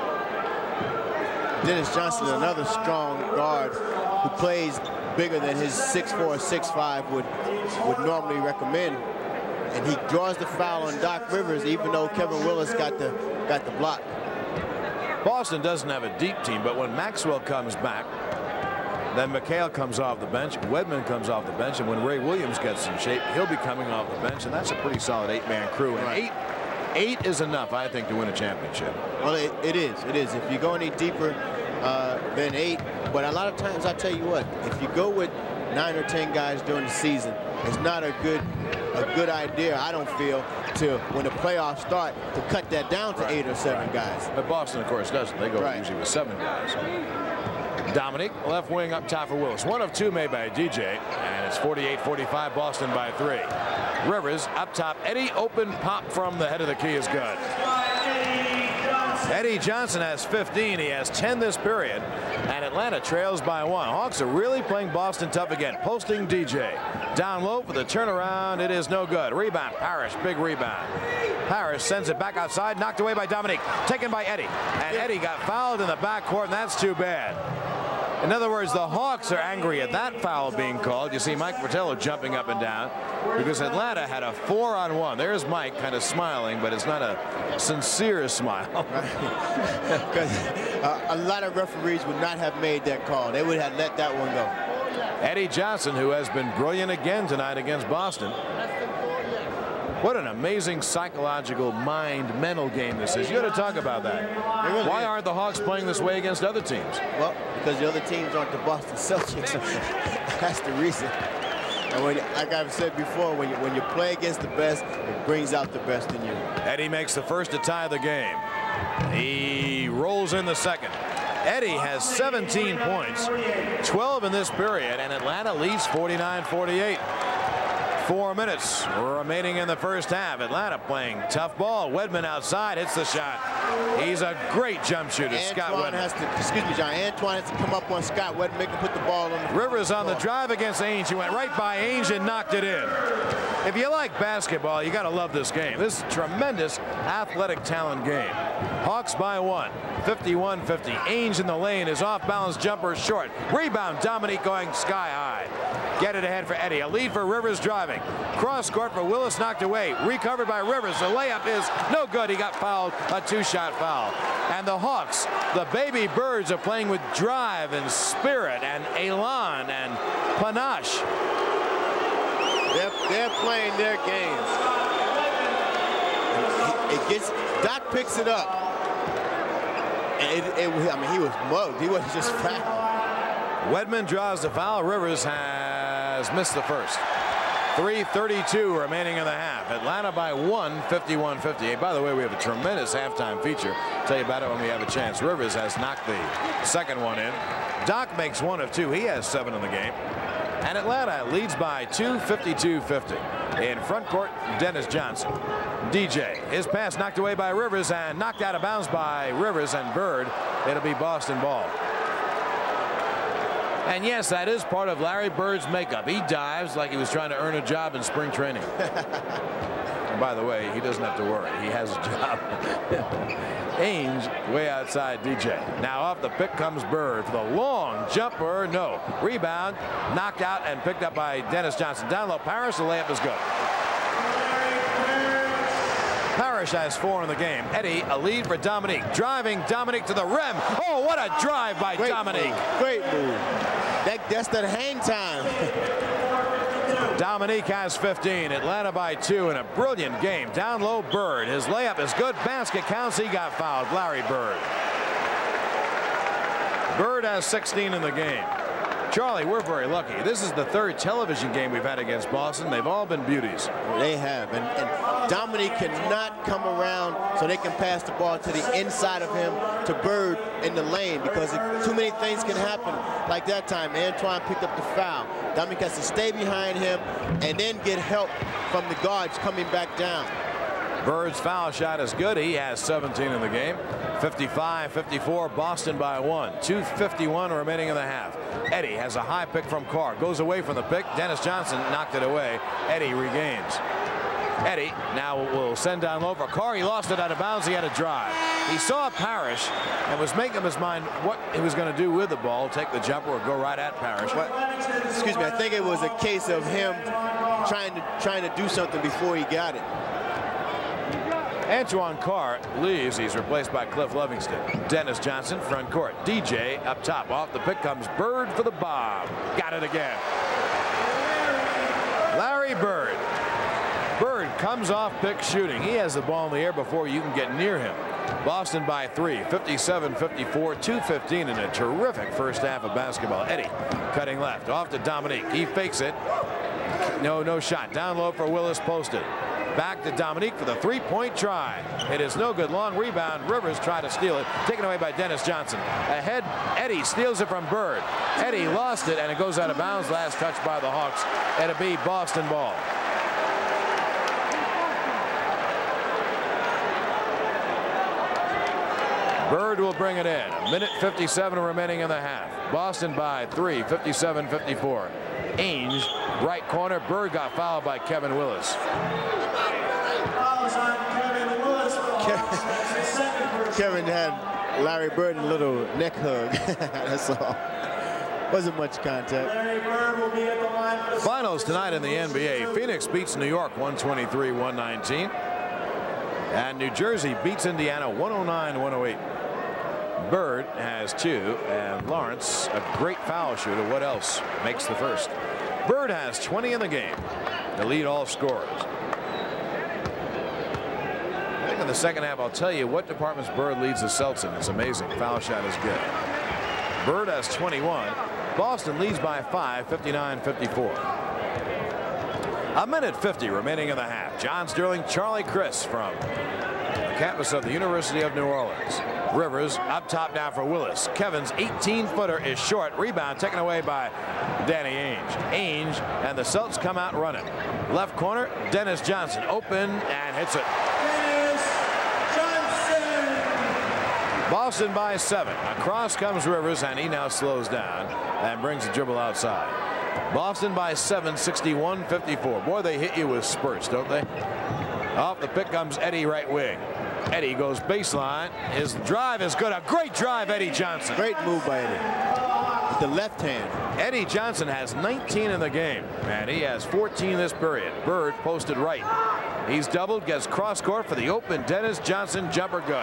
Dennis Johnson, another strong guard who plays bigger than his 6'4", 6'5" would normally recommend. And he draws the foul on Doc Rivers, even though Kevin Willis got the block. Boston doesn't have a deep team, but when Maxwell comes back, then McHale comes off the bench, Wedman comes off the bench, and when Ray Williams gets in shape, he'll be coming off the bench, and that's a pretty solid 8-man crew. And right. eight is enough, I think, to win a championship. Well, it is. If you go any deeper than 8, but a lot of times I tell you what, if you go with 9 or 10 guys during the season, it's not a good idea, I don't feel, to when the playoffs start to cut that down to 8 or 7 guys. But Boston, of course, doesn't. They go usually with 7 guys. Dominique, left wing up top for Willis. 1 of 2 made by DJ, and it's 48-45, Boston by 3. Rivers up top. Eddie, open pop from the head of the key is good. Eddie Johnson has 15. He has 10 this period, and Atlanta trails by 1. Hawks are really playing Boston tough again, posting DJ. Down low for the turnaround. It is no good. Rebound. Parrish, big rebound. Parrish sends it back outside, knocked away by Dominique, taken by Eddie, and Eddie got fouled in the backcourt, and that's too bad. In other words, the Hawks are angry at that foul being called. You see Mike Fratello jumping up and down because Atlanta had a 4-on-1. There's Mike kind of smiling, but it's not a sincere smile. Because a lot of referees would not have made that call. They would have let that one go. Eddie Johnson, who has been brilliant again tonight against Boston. What an amazing psychological mental game this is. You got to talk about that. Really Why aren't the Hawks playing this way against other teams? Well, because the other teams aren't the Boston Celtics. That's the reason. And like I've said before, when you play against the best, it brings out the best in you. Eddie makes the first to tie the game. He rolls in the second. Eddie has 17 points, 12 in this period, and Atlanta leads 49-48. 4 minutes remaining in the first half. Atlanta playing tough ball. Wedman outside hits the shot. He's a great jump shooter. Scott Wedman has to, excuse me, John. Antoine has to come up on Scott Wedman, make him put the ball on the Rivers on the drive against Ainge. He went right by Ainge and knocked it in. If you like basketball, you got to love this game. This is a tremendous athletic talent game. Hawks by 1, 51-50. Ainge in the lane. His off-balance jumper short. Rebound. Dominique going sky high. Get it ahead for Eddie. A lead for Rivers driving. Cross court for Willis, knocked away. Recovered by Rivers. The layup is no good. He got fouled. A 2-shot foul. And the Hawks, the baby birds, are playing with drive and spirit and elan and panache. They're playing their games. Doc picks it up. And I mean, he was mugged. He wasn't just fouled. Wedman draws the foul. Rivers has missed the first. 3:32 remaining in the half. Atlanta by 1, 51-58. By the way, we have a tremendous halftime feature. Tell you about it when we have a chance. Rivers has knocked the second one in. Doc makes 1 of 2. He has 7 in the game. And Atlanta leads by 2, 52-50. In front court, Dennis Johnson. DJ, his pass knocked away by Rivers and knocked out of bounds by Rivers and Bird. It'll be Boston ball. And yes, that is part of Larry Bird's makeup. He dives like he was trying to earn a job in spring training. And by the way, he doesn't have to worry. He has a job. Ainge way outside DJ. Now off the pick comes Bird for the long jumper. No. Rebound, knocked out and picked up by Dennis Johnson. Down low, Parrish, the layup is good. Parrish has 4 in the game. Eddie, a lead for Dominique. Driving Dominique to the rim. Oh, what a drive by Dominique. Great move. That's that hang time. Dominique has 15. Atlanta by 2 in a brilliant game. Down low, Bird. His layup is good. Basket counts. He got fouled. Larry Bird. Bird has 16 in the game. Charlie, we're very lucky. This is the 3rd television game we've had against Boston. They've all been beauties. They have. And Dominique cannot come around so they can pass the ball to the inside of him to Bird in the lane because too many things can happen. Like that time, Antoine picked up the foul. Dominique has to stay behind him and then get help from the guards coming back down. Bird's foul shot is good. He has 17 in the game. 55-54, Boston by 1. 2:51 remaining in the half. Eddie has a high pick from Carr. Goes away from the pick. Dennis Johnson knocked it away. Eddie regains. Eddie now will send down low for Carr. He lost it out of bounds. He had a drive. He saw Parrish and was making up his mind what he was going to do with the ball. Take the jumper or go right at Parrish. Excuse me. I think it was a case of him trying to do something before he got it. Antoine Carr leaves. He's replaced by Cliff Livingston. Dennis Johnson, front court. DJ up top. Off the pick comes Bird for the bomb. Got it again. Larry Bird. Bird comes off pick shooting. He has the ball in the air before you can get near him. Boston by 3. 57-54. 2:15 in a terrific first half of basketball. Eddie cutting left. Off to Dominique. He fakes it. No shot. Down low for Willis, posted. Back to Dominique for the three-point try. It is no good. Long rebound. Rivers tried to steal it. Taken away by Dennis Johnson. Ahead, Eddie steals it from Bird. Eddie lost it, and it goes out of bounds. Last touch by the Hawks. It'll be Boston ball. Bird will bring it in. 1:57 remaining in the half. Boston by 3. 57-54. Ainge, right corner. Bird got fouled by Kevin Willis. Kevin had Larry Bird in a little neck hug. That's all. Wasn't much contact. Finals tonight in the NBA. Phoenix beats New York 123-119. And New Jersey beats Indiana 109-108. Bird has 2, and Lawrence, a great foul shooter. What else makes the first? Bird has 20 in the game to lead all scorers. I think in the second half, I'll tell you what departments Bird leads the Celtics in. It's amazing. Foul shot is good. Bird has 21. Boston leads by 5, 59-54. 1:50 remaining in the half. John Sterling, Charlie Chris from the campus of the University of New Orleans. Rivers up top now for Willis. Kevin's 18-footer is short. Rebound taken away by Danny Ainge. Ainge and the Celtics come out running. Left corner, Dennis Johnson open and hits it. Boston by 7. Across comes Rivers, and he now slows down and brings the dribble outside. Boston by 7, 61-54. Boy, they hit you with spurts, don't they? Off the pick comes Eddie, right wing. Eddie goes baseline. His drive is good. A great drive, Eddie Johnson. Great move by Eddie. With the left hand. Eddie Johnson has 19 in the game, and he has 14 this period. Bird posted right. He's doubled, gets cross court for the open Dennis Johnson jumper, good.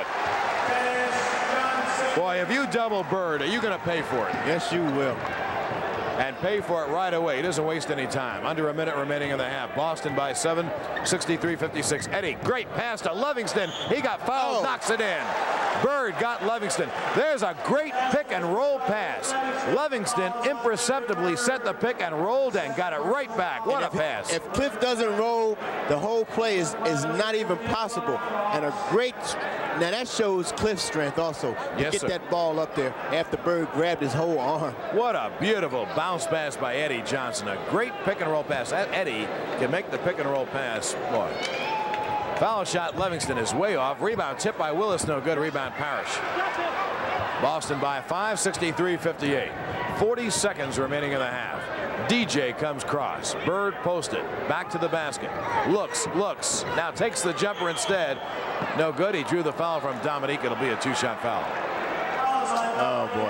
Boy, if you double Bird, are you going to pay for it? Yes, you will. And pay for it right away. He doesn't waste any time. Under a minute remaining in the half. Boston by 7, 63-56. Eddie, great pass to Livingston. He got fouled, knocks it in. Bird got Livingston. There's a great pick and roll pass. Livingston imperceptibly set the pick and rolled and got it right back. What a pass. If Cliff doesn't roll, the whole play is not even possible. And a great, now that shows Cliff's strength also. To get that ball up there after Bird grabbed his whole arm. What a beautiful bounce pass by Eddie Johnson. A great pick and roll pass. Eddie can make the pick and roll pass. Boy. Foul shot, Livingston is way off. Rebound tipped by Willis, no good. Rebound Parrish. Boston by 5, 63-58. 40 seconds remaining in the half. DJ comes cross. Bird posted. Back to the basket. Looks. Now takes the jumper instead. No good. He drew the foul from Dominique. It'll be a 2-shot foul. Oh, boy.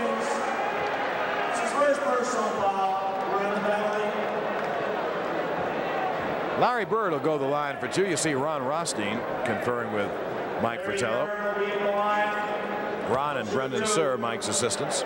Larry Bird will go the line for 2. You see Ron Rothstein conferring with Mike Fratello. Ron and Brendan Suhr, Mike's assistants.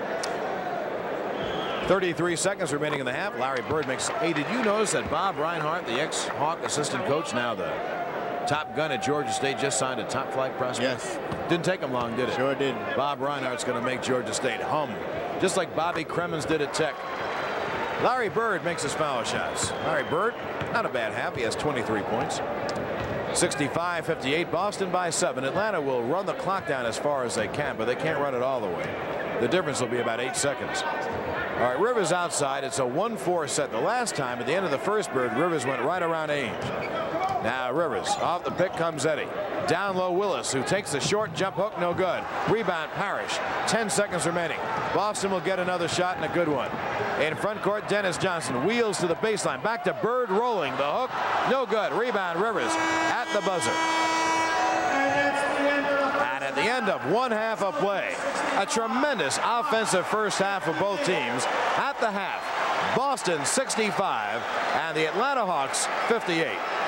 33 seconds remaining in the half. Larry Bird makes. Hey, did you notice that Bob Reinhart, the ex-Hawk assistant coach, now the top gun at Georgia State, just signed a top flight prospect? Yes. Didn't take him long, did it? Sure didn't. Bob Reinhart's going to make Georgia State hum, just like Bobby Cremins did at Tech. Larry Bird makes his foul shots. Larry Bird, not a bad half. He has 23 points. 65-58. Boston by 7. Atlanta will run the clock down as far as they can, but they can't run it all the way. The difference will be about 8 seconds. All right, Rivers outside. It's a 1-4 set. The last time at the end of the first, Rivers went right around Ainge. Now Rivers off the pick comes Eddie. Down low Willis, who takes the short jump hook, no good. Rebound Parrish. 10 seconds remaining. Boston will get another shot and a good one. In front court, Dennis Johnson wheels to the baseline. Back to Bird rolling. The hook, no good. Rebound Rivers at the buzzer. And at the end of one half of play, a tremendous offensive first half of both teams. At the half, Boston 65 and the Atlanta Hawks 58.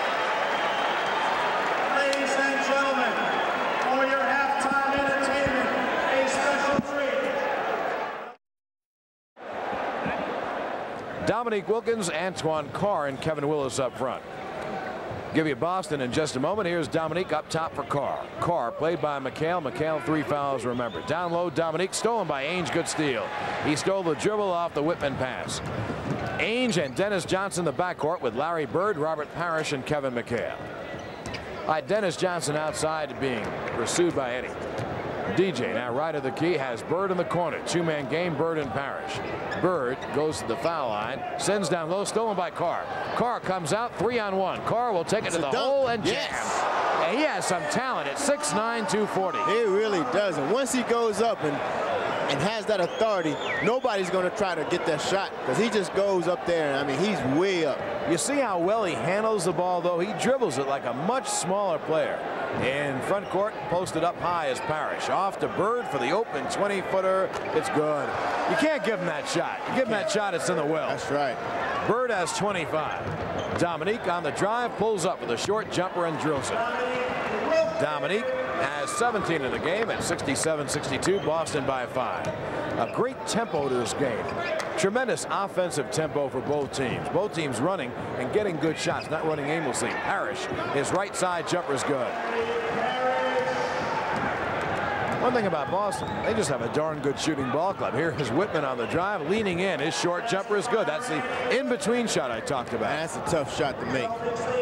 Ladies and gentlemen, for your halftime entertainment, a special treat. Dominique Wilkins, Antoine Carr, and Kevin Willis up front. Give you Boston in just a moment. Here's Dominique up top for Carr. Carr played by McHale. McHale 3 fouls, remember. Down low, Dominique stolen by Ainge. Good steal. He stole the dribble off the Whitman pass. Ainge and Dennis Johnson the backcourt with Larry Bird, Robert Parrish, and Kevin McHale. Dennis Johnson outside being pursued by Eddie. DJ now right of the key has Bird in the corner. Two-man game, Bird and Parrish. Bird goes to the foul line, sends down low, stolen by Carr. Carr comes out 3-on-1. Carr will take it to the hole and jam. And he has some talent at 6'9", 240. He really does. And once he goes up and has that authority, nobody's going to try to get that shot because he just goes up there. And I mean, he's way up. You see how well he handles the ball, though? He dribbles it like a much smaller player. In front court, posted up high is Parrish. Off to Bird for the open 20-footer. It's good. You can't give him that shot. You give him that shot, it's in the well. That's right. Bird has 25. Dominique on the drive, pulls up with a short jumper and drills it. Dominique has 17 in the game at 67-62. Boston by 5. A great tempo to this game. Tremendous offensive tempo for both teams. Both teams running and getting good shots, not running aimlessly. Parrish, his right side jumper is good. One thing about Boston, they just have a darn good shooting ball club. Here is Whitman on the drive, leaning in. His short jumper is good. That's the in-between shot I talked about. That's a tough shot to make.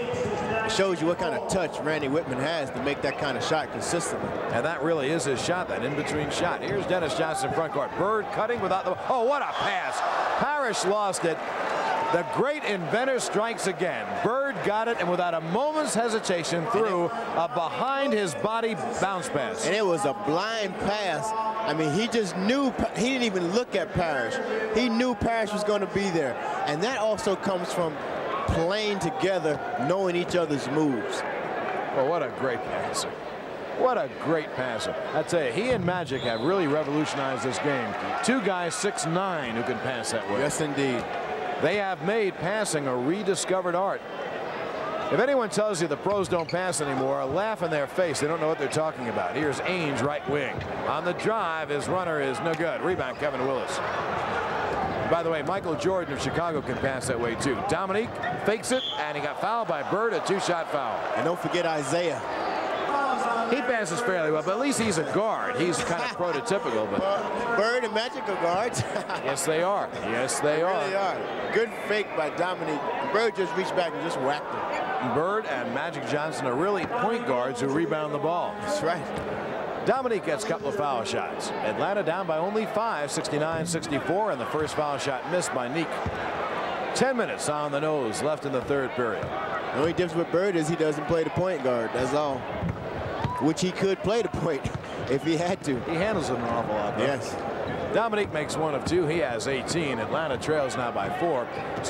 It shows you what kind of touch Randy Whitman has to make that kind of shot consistently. And that really is his shot, that in-between shot. Here's Dennis Johnson front court. Bird cutting without the... Oh, what a pass. Parrish lost it. The great inventor strikes again. Bird got it, and without a moment's hesitation threw a behind-his-body bounce pass. And it was a blind pass. I mean, he just knew. He didn't even look at Parrish. He knew Parrish was going to be there. And that also comes from playing together, knowing each other's moves. Well, what a great passer. What a great passer. I tell you, he and Magic have really revolutionized this game. Two guys 6'9" who can pass that way. Yes, indeed. They have made passing a rediscovered art. If anyone tells you the pros don't pass anymore, laugh in their face. They don't know what they're talking about. Here's Ainge, right wing. On the drive, his runner is no good. Rebound, Kevin Willis. By the way, Michael Jordan of Chicago can pass that way, too. Dominique fakes it, and he got fouled by Bird, a two-shot foul. And don't forget Isaiah. He passes fairly well, but at least he's a guard. He's kind of prototypical. But Bird and Magic are guards. Yes, they are. Yes, they are. Really are. Good fake by Dominique. Bird just reached back and just whacked him. Bird and Magic Johnson are really point guards who rebound the ball. That's right. Dominique gets a couple of foul shots. Atlanta down by only 5, 69-64, and the first foul shot missed by Neek. 10 minutes on the nose left in the third period. The only difference with Bird is he doesn't play the point guard. That's all. Which he could play the point if he had to. He handles it an awful lot, though. Yes. Dominique makes 1 of 2. He has 18. Atlanta trails now by 4,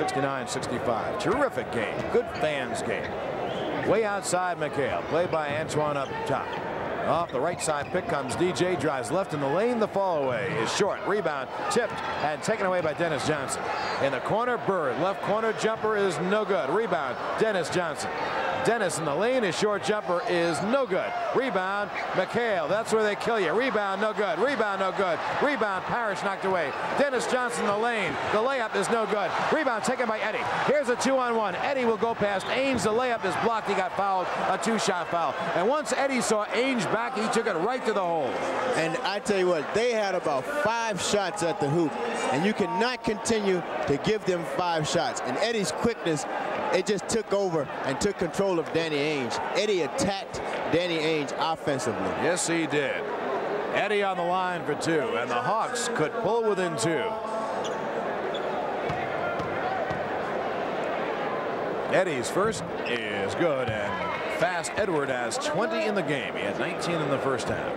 69-65. Terrific game. Good fans game. Way outside McHale. Played by Antoine up top. Off the right side pick comes DJ. Drives left in the lane. The fall away is short. Rebound tipped and taken away by Dennis Johnson. In the corner, Bird. Left corner jumper is no good. Rebound, Dennis Johnson. Dennis in the lane. His short jumper is no good. Rebound, McHale. That's where they kill you. Rebound, no good. Rebound, no good. Rebound, Parrish knocked away. Dennis Johnson in the lane. The layup is no good. Rebound taken by Eddie. Here's a 2-on-1. Eddie will go past Ainge. The layup is blocked. He got fouled. A two-shot foul. And once Eddie saw Ainge back, he took it right to the hole. And I tell you what, they had about 5 shots at the hoop. And you cannot continue to give them 5 shots. And Eddie's quickness, it just took over and took control of Danny Ainge. Eddie attacked Danny Ainge offensively. Yes, he did. Eddie on the line for 2, and the Hawks could pull within 2. Eddie's first is good, and fast Edward has 20 in the game. He had 19 in the first half.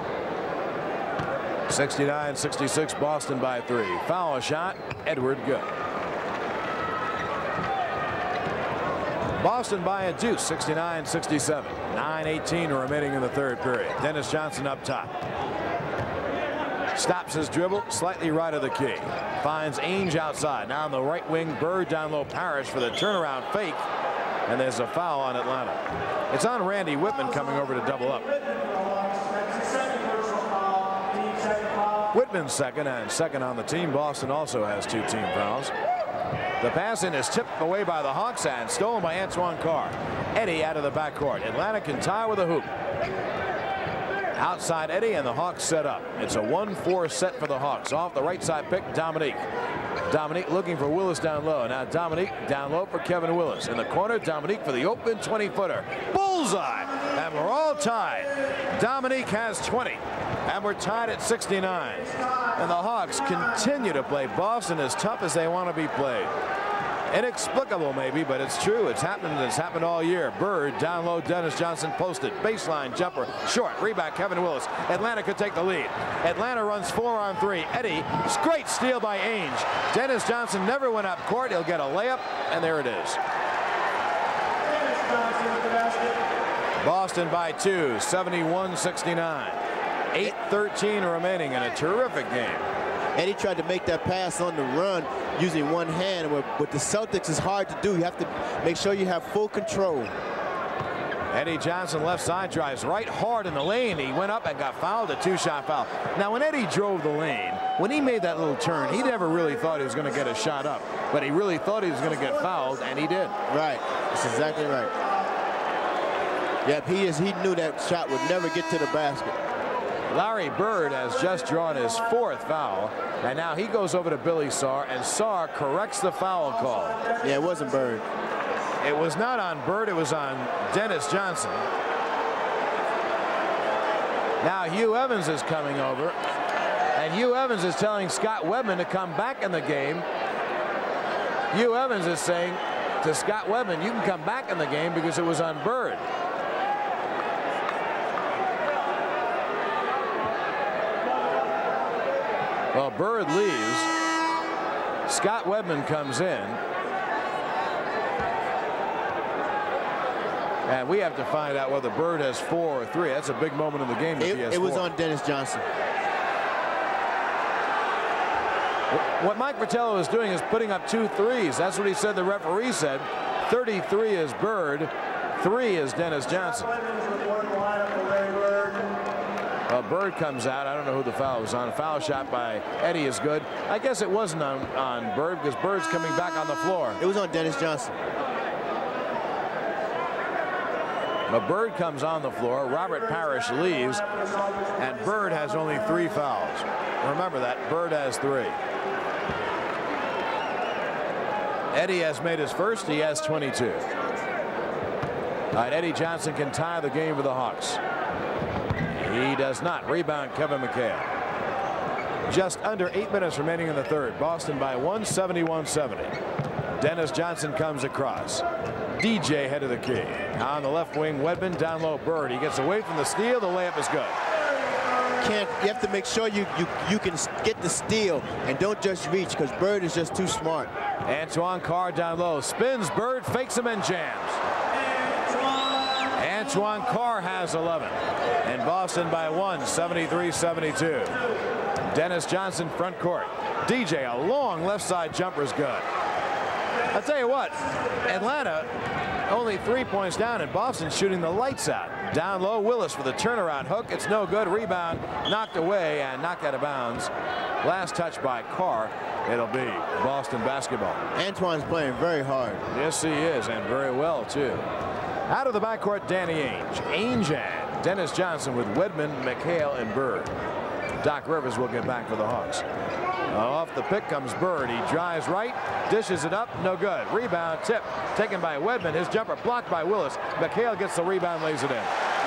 69-66 Boston by 3. Foul shot, Edward good. Boston by a deuce, 69-67. 9:18 remaining in the third period. Dennis Johnson up top. Stops his dribble slightly right of the key. Finds Ainge outside. Now on the right wing, Bird down low, Parrish for the turnaround fake. And there's a foul on Atlanta. It's on Randy Whitman coming over to double up. Whitman's second, and second on the team. Boston also has 2 team fouls. The pass in is tipped away by the Hawks and stolen by Antoine Carr. Eddie out of the backcourt. Atlanta can tie with a hoop. Outside Eddie, and the Hawks set up. It's a 1-4 set for the Hawks. Off the right side pick, Dominique. Dominique looking for Willis down low. Now Dominique down low for Kevin Willis. In the corner, Dominique for the open 20-footer. Bullseye! And we're all tied. Dominique has 20. And we're tied at 69. And the Hawks continue to play Boston as tough as they want to be played. Inexplicable maybe, but it's true. It's happened all year. Bird down low, Dennis Johnson posted. Baseline jumper, short, rebound, Kevin Willis. Atlanta could take the lead. Atlanta runs 4 on 3. Eddie, great steal by Ainge. Dennis Johnson never went up court. He'll get a layup, and there it is. Boston by 2, 71-69. 8:13 remaining in a terrific game. Eddie tried to make that pass on the run using one hand. With the Celtics, it's hard to do. You have to make sure you have full control. Eddie Johnson left side drives right hard in the lane. He went up and got fouled, a 2-shot foul. Now when Eddie drove the lane, when he made that little turn, he never really thought he was going to get a shot up, but he really thought he was going to get fouled, and he did. Right, that's exactly right. Yep, he knew that shot would never get to the basket. Larry Bird has just drawn his 4th foul, and now he goes over to Billy Sarr, and Sarr corrects the foul call. Yeah, it wasn't Bird. It was not on Bird, it was on Dennis Johnson. Now Hugh Evans is coming over, and Hugh Evans is telling Scott Webman to come back in the game. Hugh Evans is saying to Scott Webman, you can come back in the game because it was on Bird. Well, Bird leaves. Scott Webman comes in. And we have to find out whether Bird has 4 or 3. That's a big moment in the game. It was on Dennis Johnson. What Mike Fratello is doing is putting up 2 threes. That's what he said the referee said. 33 is Bird. 3 is Dennis Johnson. Well, Bird comes out. I don't know who the foul was on. Foul shot by Eddie is good. I guess it wasn't on Bird because Bird's coming back on the floor. It was on Dennis Johnson. But Bird comes on the floor. Robert Parrish leaves, and Bird has only 3 fouls. Remember that. Bird has 3. Eddie has made his first. He has 22. All right, Eddie Johnson can tie the game for the Hawks. He does not. Rebound, Kevin McHale. Just under 8 minutes remaining in the third. Boston by 1, 71-70. Dennis Johnson comes across. DJ head of the key. On the left wing, Wedman down low, Bird. He gets away from the steal. The layup is good. You have to make sure you can get the steal and don't just reach because Bird is just too smart. Antoine Carr down low. Spins Bird, fakes him and jams. Antoine Carr has 11. And Boston by 1, 73-72. Dennis Johnson front court. DJ, a long left side jumper is good. I'll tell you what, Atlanta only 3 points down, and Boston shooting the lights out. Down low, Willis for the turnaround hook. It's no good. Rebound knocked away and knocked out of bounds. Last touch by Carr. It'll be Boston basketball. Antoine's playing very hard. Yes, he is, and very well, too. Out of the backcourt, Danny Ainge. Ainge and Dennis Johnson with Wedman, McHale, and Bird. Doc Rivers will get back for the Hawks. Off the pick comes Bird. He drives right, dishes it up, no good. Rebound, tip, taken by Wedman. His jumper blocked by Willis. McHale gets the rebound, lays it in.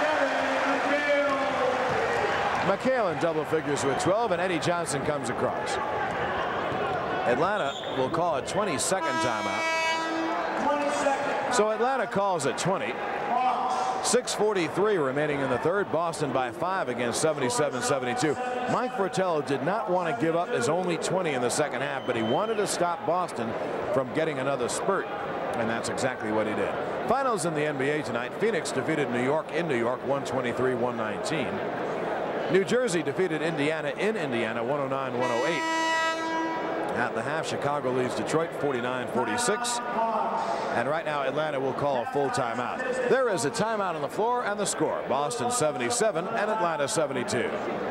McHale in double figures with 12, and Eddie Johnson comes across. Atlanta will call a 20-second timeout. 20 seconds. So Atlanta calls it 20. 6:43 remaining in the third. Boston by 5 against 77-72. Mike Fratello did not want to give up his only 20 in the second half, but he wanted to stop Boston from getting another spurt, and that's exactly what he did. Finals in the NBA tonight. Phoenix defeated New York in New York 123-119. New Jersey defeated Indiana in Indiana 109-108. At the half, Chicago leads Detroit 49-46. And right now, Atlanta will call a full timeout. There is a timeout on the floor, and the score: Boston 77 and Atlanta 72.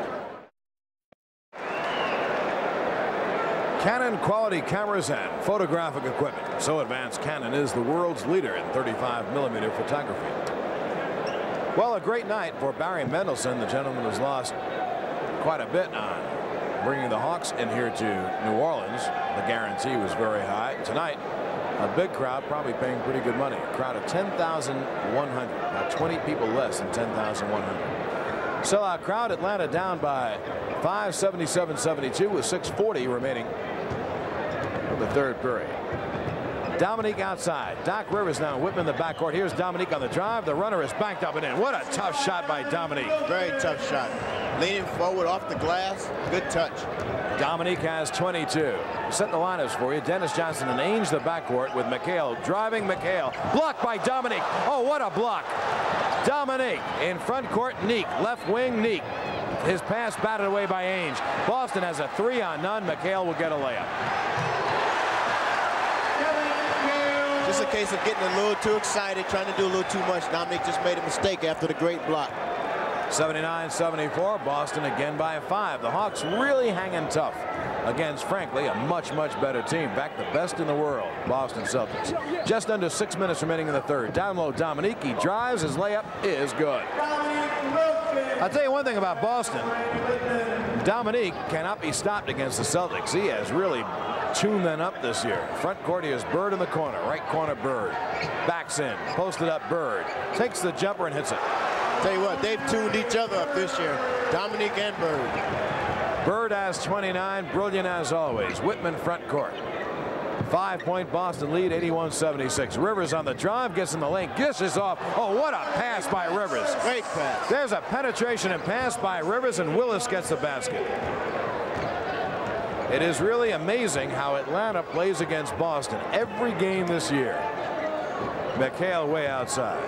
Canon quality cameras and photographic equipment. So advanced, Canon is the world's leader in 35mm photography. Well, a great night for Barry Mendelson. The gentleman has lost quite a bit on bringing the Hawks in here to New Orleans. The guarantee was very high. Tonight, a big crowd, probably paying pretty good money. A crowd of 10,100, about 20 people less than 10,100. Sellout crowd. Atlanta down by 5, 77-72 with 6:40 remaining in the third period. Dominique outside. Doc Rivers now. Whitman in the backcourt. Here's Dominique on the drive. The runner is banked up and in. What a tough shot by Dominique. Very tough shot. Leaning forward off the glass. Good touch. Dominique has 22. Set the lineups for you. Dennis Johnson and Ainge the backcourt with McHale driving. McHale blocked by Dominique. Oh, what a block. Dominique in front court. Neek left wing. Neek. His pass batted away by Ainge. Boston has a 3-on-none. McHale will get a layup. Just a case of getting a little too excited, trying to do a little too much. Dominique just made a mistake after the great block. 79-74. Boston again by 5. The Hawks really hanging tough against, frankly, a much better team. In fact, the best in the world, Boston Celtics. Just under 6 minutes remaining in the third. Down low, Dominique. He drives. His layup is good. I'll tell you one thing about Boston. Dominique cannot be stopped against the Celtics. He has really tuned them up this year. Front court, here's Bird in the corner. Right corner, Bird. Backs in. Posted up, Bird. Takes the jumper and hits it. Tell you what, they've tuned each other up this year. Dominique and Bird. Bird has 29. Brilliant as always. Whitman front court. 5-point Boston lead, 81-76. Rivers on the drive, gets in the lane, dishes off. Oh, what a pass by Rivers. Great pass. There's a penetration and pass by Rivers, and Willis gets the basket. It is really amazing how Atlanta plays against Boston every game this year. McHale way outside.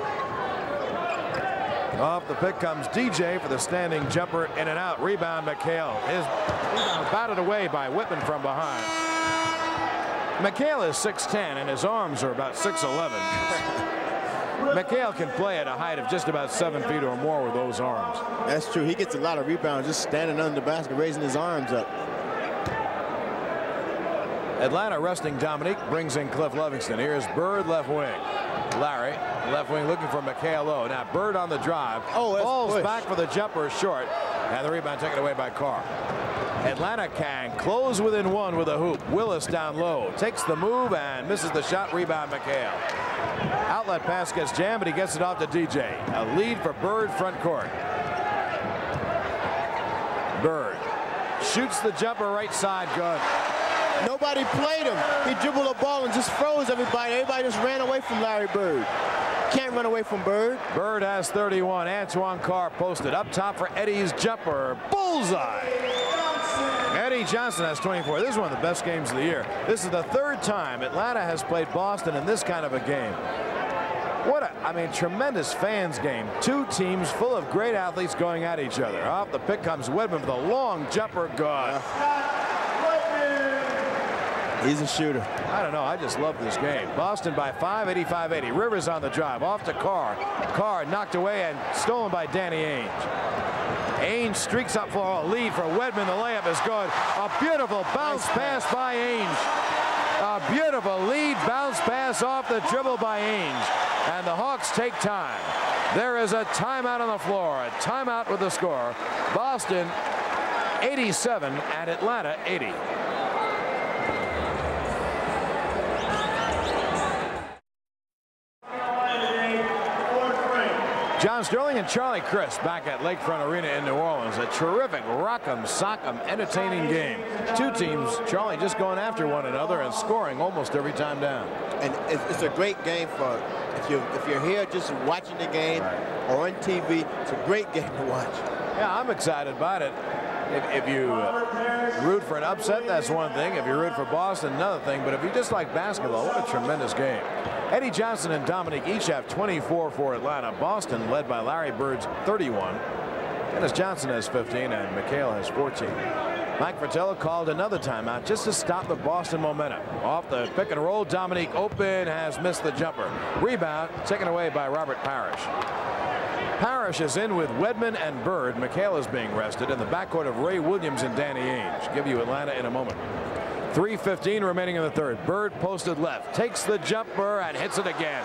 Off the pick comes DJ for the standing jumper, in and out. Rebound McHale. His rebound batted away by Whitman from behind. McHale is 6'10", and his arms are about 6'11". McHale can play at a height of just about 7 feet or more with those arms. That's true. He gets a lot of rebounds just standing under the basket, raising his arms up. Atlanta resting Dominique, brings in Cliff Livingston. Here's Bird left wing. Larry left wing looking for McHale low. Now Bird on the drive. Falls back for the jumper short. And the rebound taken away by Carr. Atlanta can close within 1 with a hoop. Willis down low. Takes the move and misses the shot. Rebound McHale. Outlet pass gets jammed, but he gets it off to DJ. A lead for Bird front court. Bird shoots the jumper right side. Good. Nobody played him. He dribbled the ball and just froze everybody. Everybody just ran away from Larry Bird. Can't run away from Bird. Bird has 31. Antoine Carr posted up top for Eddie's jumper. Bullseye. Eddie Johnson has 24. This is one of the best games of the year. This is the 3rd time Atlanta has played Boston in this kind of a game. What a, tremendous fans game. 2 teams full of great athletes going at each other. Off the pick comes Whitman with a long jumper. Good. He's a shooter. I don't know. I just love this game. Boston by 5, 85-80. Rivers on the drive. Off to Carr. Carr knocked away and stolen by Danny Ainge. Ainge streaks up for a lead for Wedman. The layup is good. A beautiful bounce pass by Ainge. A beautiful lead bounce pass off the dribble by Ainge. And the Hawks take time. There is a timeout on the floor. A timeout with the score. Boston 87 and Atlanta 80. John Sterling and Charlie Crist back at Lakefront Arena in New Orleans. A terrific rock'em sock'em entertaining game. Two teams, Charlie, just going after one another and scoring almost every time down. And it's a great game for if you're here just watching the game or on TV. It's a great game to watch. Yeah, I'm excited about it. If you root for an upset, that's one thing. If you root for Boston, another thing. But if you just like basketball, what a tremendous game. Eddie Johnson and Dominique each have 24 for Atlanta. Boston led by Larry Bird's 31. Dennis Johnson has 15 and McHale has 14. Mike Fratello called another timeout just to stop the Boston momentum. Off the pick and roll, Dominique open, has missed the jumper. Rebound taken away by Robert Parrish. Parrish is in with Wedman and Bird. McHale is being rested in the backcourt of Ray Williams and Danny Ainge. Give you Atlanta in a moment. 3:15 remaining in the third. Bird posted left, takes the jumper and hits it again.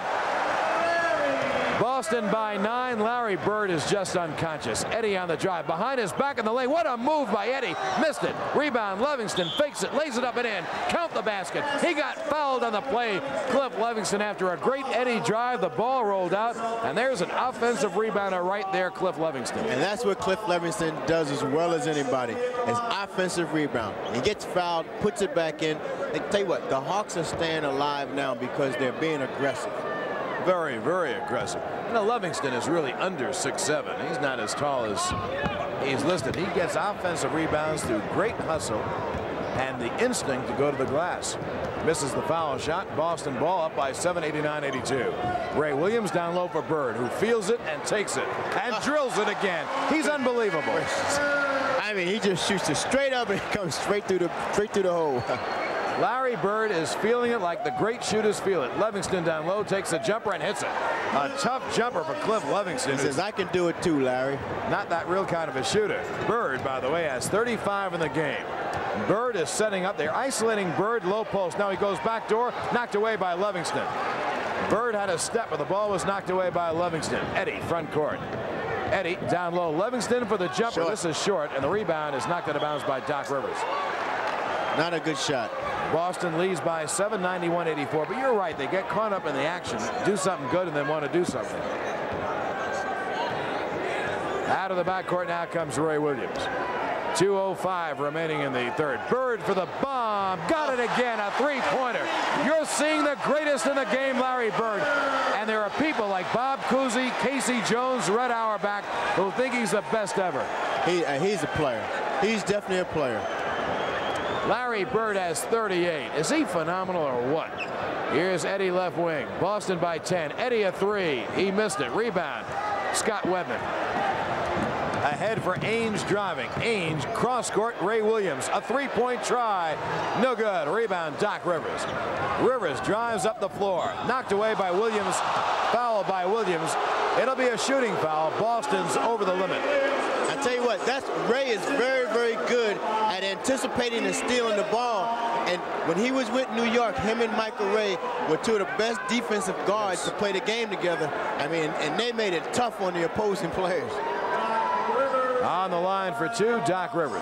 Boston by 9. Larry Bird is just unconscious. Eddie on the drive behind his back in the lane. What a move by Eddie. Missed it. Rebound. Livingston fakes it, lays it up and in. Count the basket. He got fouled on the play. Cliff Livingston, after a great Eddie drive, the ball rolled out, and there's an offensive rebounder right there, Cliff Livingston. And that's what Cliff Livingston does as well as anybody, is offensive rebound. He gets fouled, puts it back in. And tell you what, the Hawks are staying alive now because they're being aggressive. Very, very aggressive. You know, Livingston is really under 6'7". He's not as tall as he's listed. He gets offensive rebounds through great hustle and the instinct to go to the glass. Misses the foul shot. Boston ball up by 7, 89-82. Ray Williams down low for Bird, who feels it and takes it and drills it again. He's unbelievable. I mean, he just shoots it straight up and it comes straight through the hole. Larry Bird is feeling it like the great shooters feel it. Livingston down low takes a jumper and hits it. A tough jumper for Cliff Livingston. He says, I can do it too, Larry. Not that real kind of a shooter. Bird, by the way, has 35 in the game. Bird is setting up. They're isolating Bird low post. Now he goes back door, knocked away by Livingston. Bird had a step, but the ball was knocked away by Livingston. Eddie, front court. Eddie down low. Livingston for the jumper. Short. This is short, and the rebound is knocked out of bounds by Doc Rivers. Not a good shot. Boston leads by 7, 91-84. But you're right. They get caught up in the action, do something good, and then want to do something. Out of the backcourt now comes Ray Williams. 2:05 remaining in the third. Bird for the bomb. Got it again. A three-pointer. You're seeing the greatest in the game, Larry Bird. And there are people like Bob Cousy, Casey Jones, Red Auerbach, who think he's the best ever. He's a player. He's definitely a player. Larry Bird has 38. Is he phenomenal or what? Here's Eddie left wing. Boston by 10. Eddie a three. He missed it. Rebound. Scott Wedman. Ahead for Ainge driving. Ainge cross court. Ray Williams. A three-point try. No good. Rebound. Doc Rivers. Rivers drives up the floor. Knocked away by Williams. Foul by Williams. It'll be a shooting foul. Boston's over the limit. I tell you what, Ray is very, very good at anticipating and stealing the ball. And when he was with New York, him and Michael Ray were two of the best defensive guards to play the game together. I mean, and they made it tough on the opposing players. On the line for two, Doc Rivers.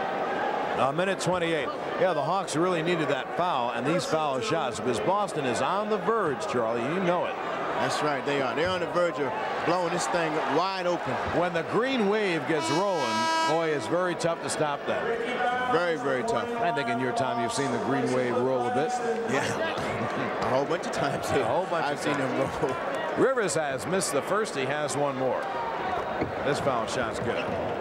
A minute 28. Yeah, the Hawks really needed that foul and these foul shots because Boston is on the verge, Charlie. You know it. That's right, they are. They're on the verge of blowing this thing wide open. When the green wave gets rolling, boy, it's very tough to stop that. Very, very tough. I think in your time you've seen the green wave roll a bit. Yeah, a whole bunch of times. A whole bunch I've seen him roll. Rivers has missed the first. He has one more. This foul shot's good.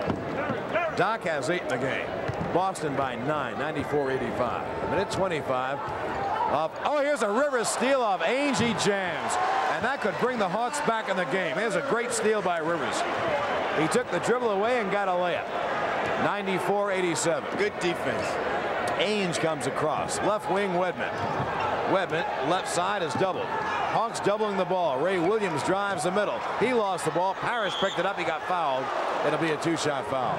Doc has 8 in the game. Boston by 9, 94-85. Minute 25. Oh, here's a Rivers steal off Ainge. He jams. And that could bring the Hawks back in the game. Here's a great steal by Rivers. He took the dribble away and got a layup. 94-87. Good defense. Ainge comes across. Left wing Wedman. Wedman, left side, is doubled. Hawks doubling the ball. Ray Williams drives the middle. He lost the ball. Parrish picked it up. He got fouled. It'll be a 2-shot foul.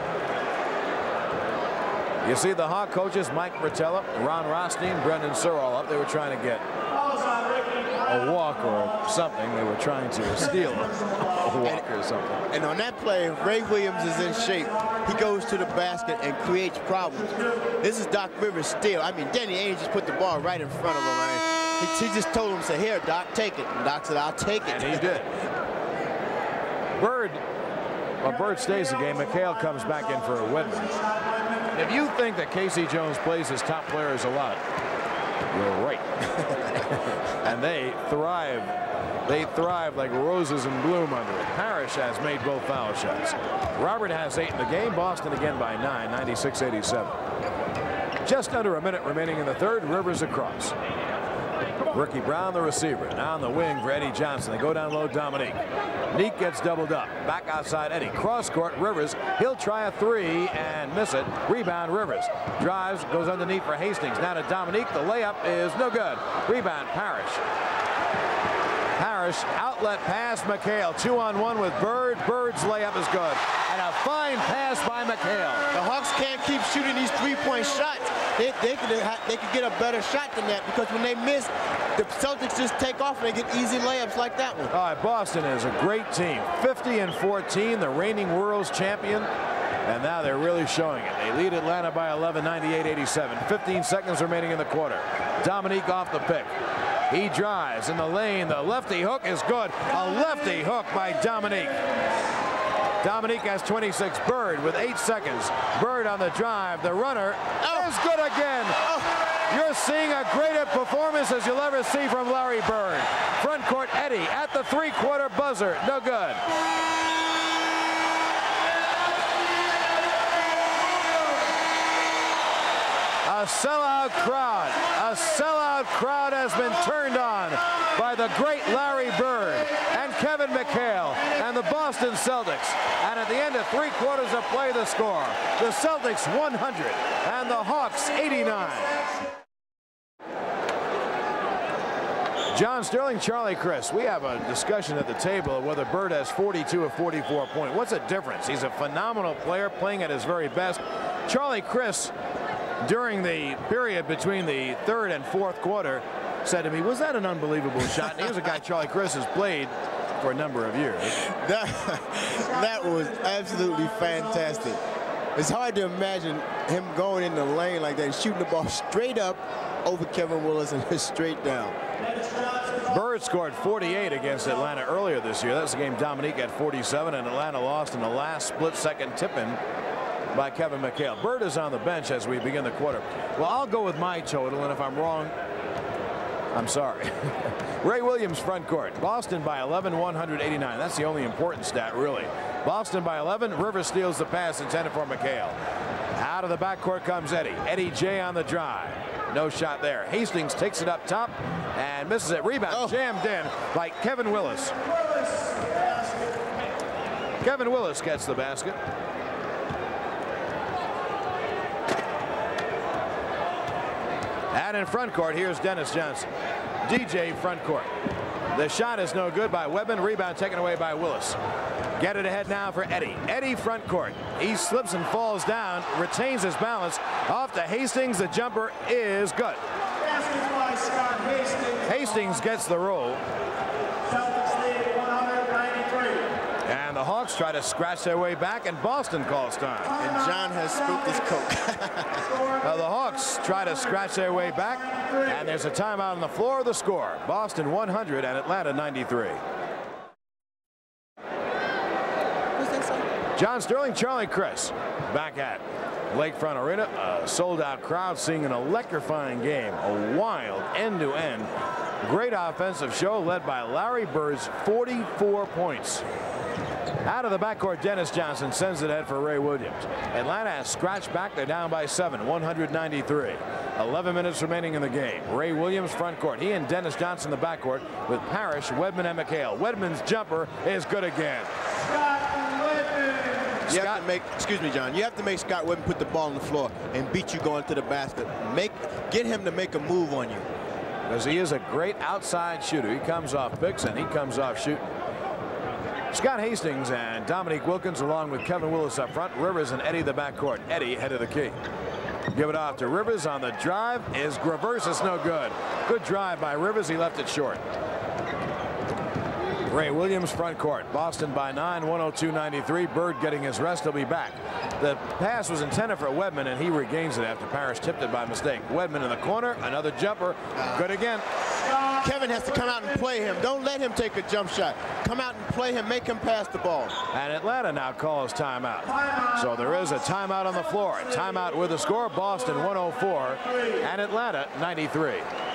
You see the Hawk coaches, Mike Fratello, Ron Rothstein, Brendan Searle up. They were trying to get a walk or something. They were trying to steal a walk or something. And on that play, Ray Williams is in shape. He goes to the basket and creates problems. This is Doc Rivers' steal. I mean, Danny Ainge just put the ball right in front of him. He just told him, say, here, Doc, take it. And Doc said, I'll take it. And he did. Bird stays the game. McHale comes back in for Wedman. If you think that Casey Jones plays his top players a lot, you're right. And they thrive. They thrive like roses in bloom under it. Parrish has made both foul shots. Robert has 8 in the game. Boston again by 9, 96-87. Just under a minute remaining in the third. Rivers across. Ricky Brown, the receiver. Now on the wing for Eddie Johnson. They go down low, Dominique. Neek gets doubled up. Back outside Eddie. Cross court, Rivers. He'll try a 3 and miss it. Rebound, Rivers. Drives, goes underneath for Hastings. Now to Dominique. The layup is no good. Rebound, Parrish. Parrish, outlet pass, McHale. 2-on-1 with Bird. Bird's layup is good. And a fine pass by McHale. The Hawks can't keep shooting these three-point shots. They could get a better shot than that, because when they miss, the Celtics just take off and they get easy layups like that one. All right, Boston is a great team. 50-14, the reigning world's champion. And now they're really showing it. They lead Atlanta by 11, 98-87. 15 seconds remaining in the quarter. Dominique off the pick. He drives in the lane. The lefty hook is good. A lefty hook by Dominique. Dominique has 26. Bird with 8 seconds. Bird on the drive. The runner is good again. You're seeing a greater performance as you'll ever see from Larry Bird. Front court Eddie at the 3-quarter buzzer. No good. A sellout crowd. A sellout crowd has been turned on by the great Larry Bird and Kevin McHale and the Boston Celtics. And at the end of 3 quarters of play, the score. The Celtics 100 and the Hawks 89. John Sterling, Charlie Chris. We have a discussion at the table of whether Bird has 42 or 44 points. What's the difference? He's a phenomenal player playing at his very best. Charlie Chris, during the period between the third and fourth quarter, said to me, was that an unbelievable shot? And here's a guy Charlie Chris has played for a number of years. That was absolutely fantastic. It's hard to imagine him going in the lane like that and shooting the ball straight up over Kevin Willis and straight down. Bird scored 48 against Atlanta earlier this year. That's the game Dominique had 47, and Atlanta lost in the last split-second tip-in by Kevin McHale. Bird is on the bench as we begin the quarter. Well, I'll go with my total, and if I'm wrong, I'm sorry. Ray Williams front court. Boston by 11, 189. That's the only important stat, really. Boston by 11. Rivers steals the pass intended for McHale. Out of the backcourt comes Eddie. Eddie J on the drive. No shot there. Hastings takes it up top and misses it. Rebound jammed in by Kevin Willis. Kevin Willis gets the basket. And in front court, here's Dennis Johnson. DJ front court. The shot is no good by Webben. Rebound taken away by Willis. Get it ahead now for Eddie. Eddie front court. He slips and falls down, retains his balance. Off to Hastings. The jumper is good. Hastings gets the roll. And the Hawks try to scratch their way back, and Boston calls time. And John has spooked his coat. The Hawks try to scratch their way back, and there's a timeout on the floor. The score, Boston 100 and Atlanta 93. John Sterling, Charlie Chris, back at Lakefront Arena. A sold-out crowd seeing an electrifying game. A wild end-to-end. Great offensive show led by Larry Bird's 44 points. Out of the backcourt, Dennis Johnson sends it ahead for Ray Williams. Atlanta has scratched back. They're down by 7, 193. 11 minutes remaining in the game. Ray Williams front court. He and Dennis Johnson the backcourt with Parrish, Wedman, and McHale. Wedman's jumper is good again. You have to make, excuse me, John, you have to make Scott Wedman put the ball on the floor and beat you going to the basket. Get him to make a move on you. Because he is a great outside shooter. He comes off picks and he comes off shooting. Scott Hastings and Dominique Wilkins along with Kevin Willis up front. Rivers and Eddie the backcourt. Eddie head of the key. Give it off to Rivers on the drive. Is Graversis no good. Good drive by Rivers. He left it short. Ray Williams front court. Boston by 9, 102-93. Bird getting his rest. He'll be back. The pass was intended for Wedman, and he regains it after Parrish tipped it by mistake. Wedman in the corner. Another jumper. Good again. Kevin has to come out and play him. Don't let him take a jump shot. Come out and play him, make him pass the ball. And Atlanta now calls timeout. So there is a timeout on the floor. Timeout with the score, Boston 104 and Atlanta 93.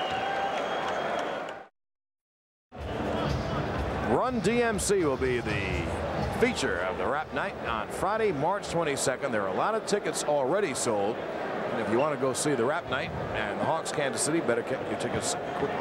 Run DMC will be the feature of the Wrap Night on Friday, March 22nd. There are a lot of tickets already sold. And if you want to go see the Wrap Night and the Hawks Kansas City, better get your tickets quickly.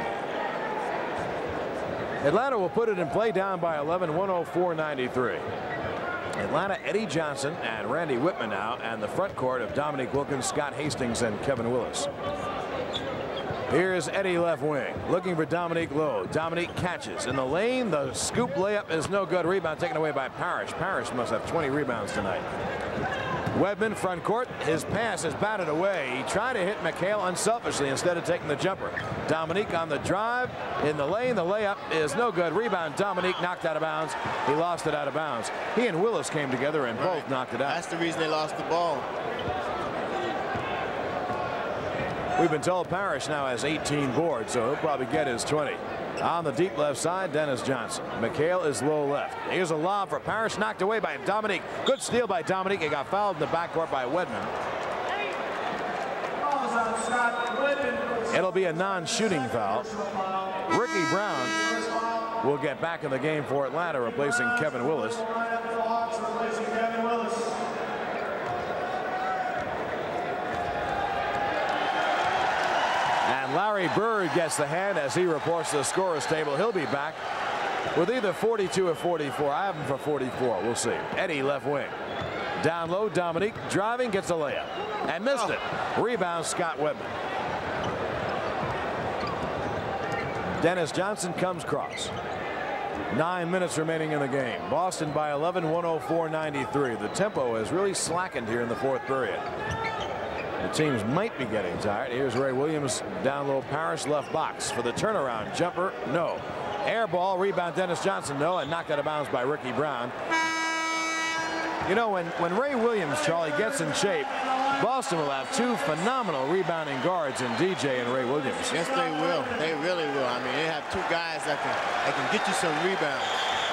Atlanta will put it in play down by 11, 104-93. Atlanta, Eddie Johnson and Randy Whitman now, and the front court of Dominique Wilkins, Scott Hastings, and Kevin Willis. Here's Eddie left wing, looking for Dominique Lowe. Dominique catches in the lane. The scoop layup is no good. Rebound taken away by Parrish. Parrish must have 20 rebounds tonight. Wedman front court. His pass is batted away. He tried to hit McHale unselfishly instead of taking the jumper. Dominique on the drive in the lane. The layup is no good. Rebound. Dominique knocked out of bounds. He lost it out of bounds. He and Willis came together and both knocked it out. That's the reason they lost the ball. We've been told Parrish now has 18 boards, so he'll probably get his 20. On the deep left side, Dennis Johnson. McHale is low left. Here's a lob for Parrish, knocked away by Dominique. Good steal by Dominique. He got fouled in the backcourt by Wedman. It'll be a non-shooting foul. Ricky Brown will get back in the game for Atlanta, replacing Kevin Willis. Larry Bird gets the hand as he reports to the scorer's table. He'll be back with either 42 or 44. I have him for 44. We'll see. Eddie left wing. Down low, Dominique driving, gets a layup and missed it. Rebound, Scott Wedman. Dennis Johnson comes cross. 9 minutes remaining in the game. Boston by 11, 104-93. The tempo has really slackened here in the fourth period. The teams might be getting tired. Here's Ray Williams down low. Parrish left box for the turnaround jumper. No. Air ball. Rebound Dennis Johnson. No. And knocked out of bounds by Ricky Brown. You know, when Ray Williams, Charlie, gets in shape, Boston will have two phenomenal rebounding guards in DJ and Ray Williams. Yes, they will. They really will. I mean, they have two guys that can get you some rebounds.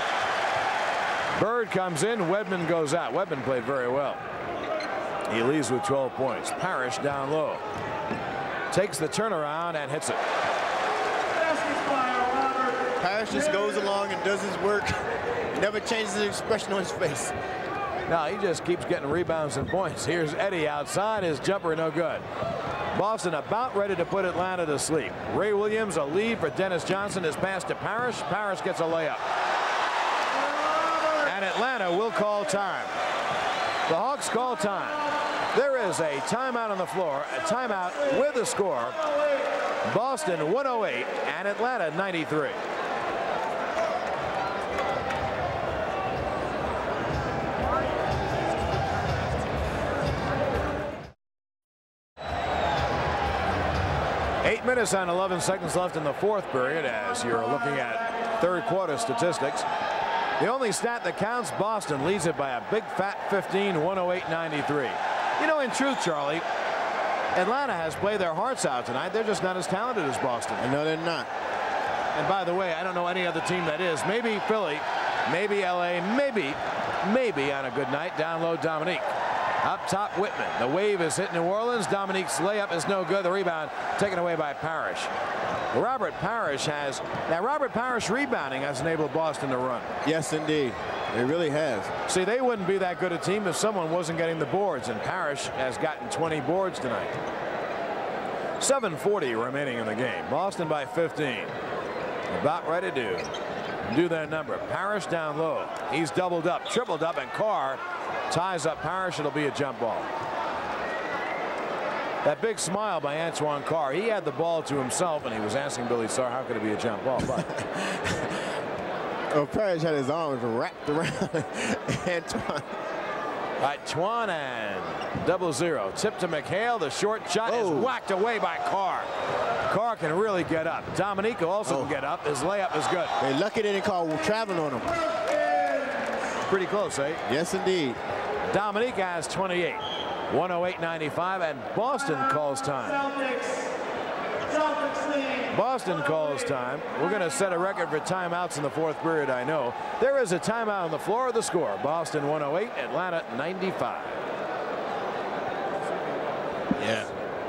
Bird comes in. Wedman goes out. Wedman played very well. He leads with 12 points. Parrish down low. Takes the turnaround and hits it. Parrish just goes along and does his work. Never changes his expression on his face. No, he just keeps getting rebounds and points. Here's Eddie outside. His jumper no good. Boston about ready to put Atlanta to sleep. Ray Williams a lead for Dennis Johnson. His pass to Parrish. Parrish gets a layup. And Atlanta will call time. The Hawks call time. There is a timeout on the floor, a timeout with the score. Boston 108 and Atlanta 93. Eight minutes and 11 seconds left in the fourth period as you're looking at third quarter statistics. The only stat that counts, Boston leads it by a big fat 15, 108-93. You know, in truth, Charlie, Atlanta has played their hearts out tonight. They're just not as talented as Boston. No, they're not. And by the way, I don't know any other team that is. Maybe Philly, maybe LA, maybe on a good night, down low Dominique. Up top, Whitman. The wave is hit New Orleans. Dominique's layup is no good. The rebound taken away by Parrish. Robert Parrish rebounding has enabled Boston to run. Yes, indeed. It really has. See, they wouldn't be that good a team if someone wasn't getting the boards, and Parrish has gotten 20 boards tonight. 7:40 remaining in the game. Boston by 15. About ready to do their number. Parrish down low. He's doubled up, tripled up, and Carr ties up Parrish. It'll be a jump ball. That big smile by Antoine Carr. He had the ball to himself, and he was asking Billy Sarr, how could it be a jump ball? But oh, Parrish had his arms wrapped around Antoine. Right, Twan and 0-0. Tip to McHale. The short shot is whacked away by Carr. Carr can really get up. Dominique also can get up. His layup is good. They're lucky they didn't call traveling on him. Pretty close, eh? Yes, indeed. Dominique has 28. 108-95, and Boston calls time. Celtics Boston calls time. We're going to set a record for timeouts in the fourth period, I know. There is a timeout on the floor of the score. Boston 108, Atlanta 95. Yeah.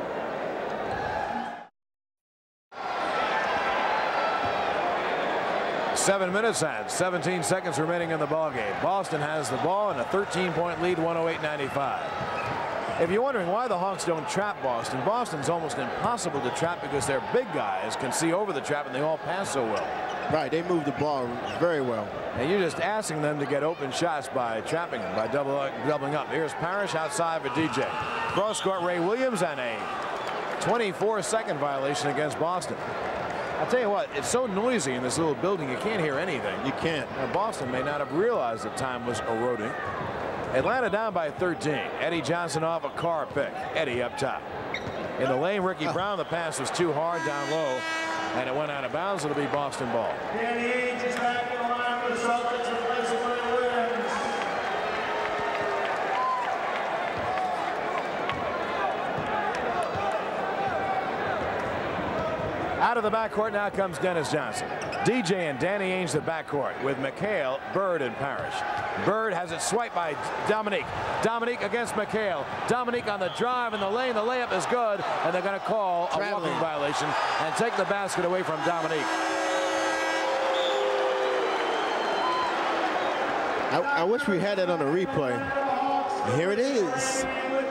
Seven minutes and 17 seconds remaining in the ballgame. Boston has the ball and a 13-point lead, 108-95. If you're wondering why the Hawks don't trap Boston, Boston's almost impossible to trap because their big guys can see over the trap and they all pass so well. Right, they move the ball very well. And you're just asking them to get open shots by trapping them, by doubling up. Here's Parrish outside for DJ. Cross-court Ray Williams and a 24-second violation against Boston. I'll tell you what, it's so noisy in this little building you can't hear anything. You can't. Now, Boston may not have realized that time was eroding. Atlanta down by 13. Eddie Johnson off a Carr pick. Eddie up top. In the lane, Ricky Brown, the pass was too hard down low, and it went out of bounds. It'll be Boston ball. Danny Ainge is back in line for the Celtics in place of Ray Williams. Out of the backcourt now comes Dennis Johnson. DJ and Danny Ainge the backcourt with McHale, Bird, and Parrish. Bird has it swiped by Dominique. Dominique against McHale. Dominique on the drive in the lane. The layup is good, and they're going to call a walking violation and take the basket away from Dominique. I wish we had that on a replay. Here it is.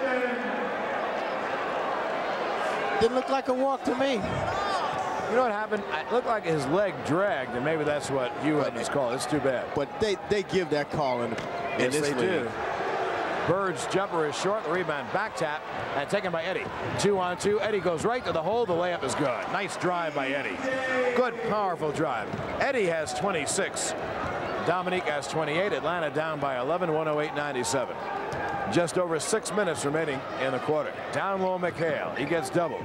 Didn't look like a walk to me. You know what happened? It looked like his leg dragged, and maybe that's what Hugh has called. It's too bad. But they give that call in Yes, this they league. do. Bird's jumper is short. The rebound back tap and taken by Eddie. 2-on-2. Eddie goes right to the hole. The layup is good. Nice drive by Eddie. Good, powerful drive. Eddie has 26. Dominique has 28. Atlanta down by 11, 108-97. Just over 6 minutes remaining in the quarter. Down low, McHale. He gets doubled.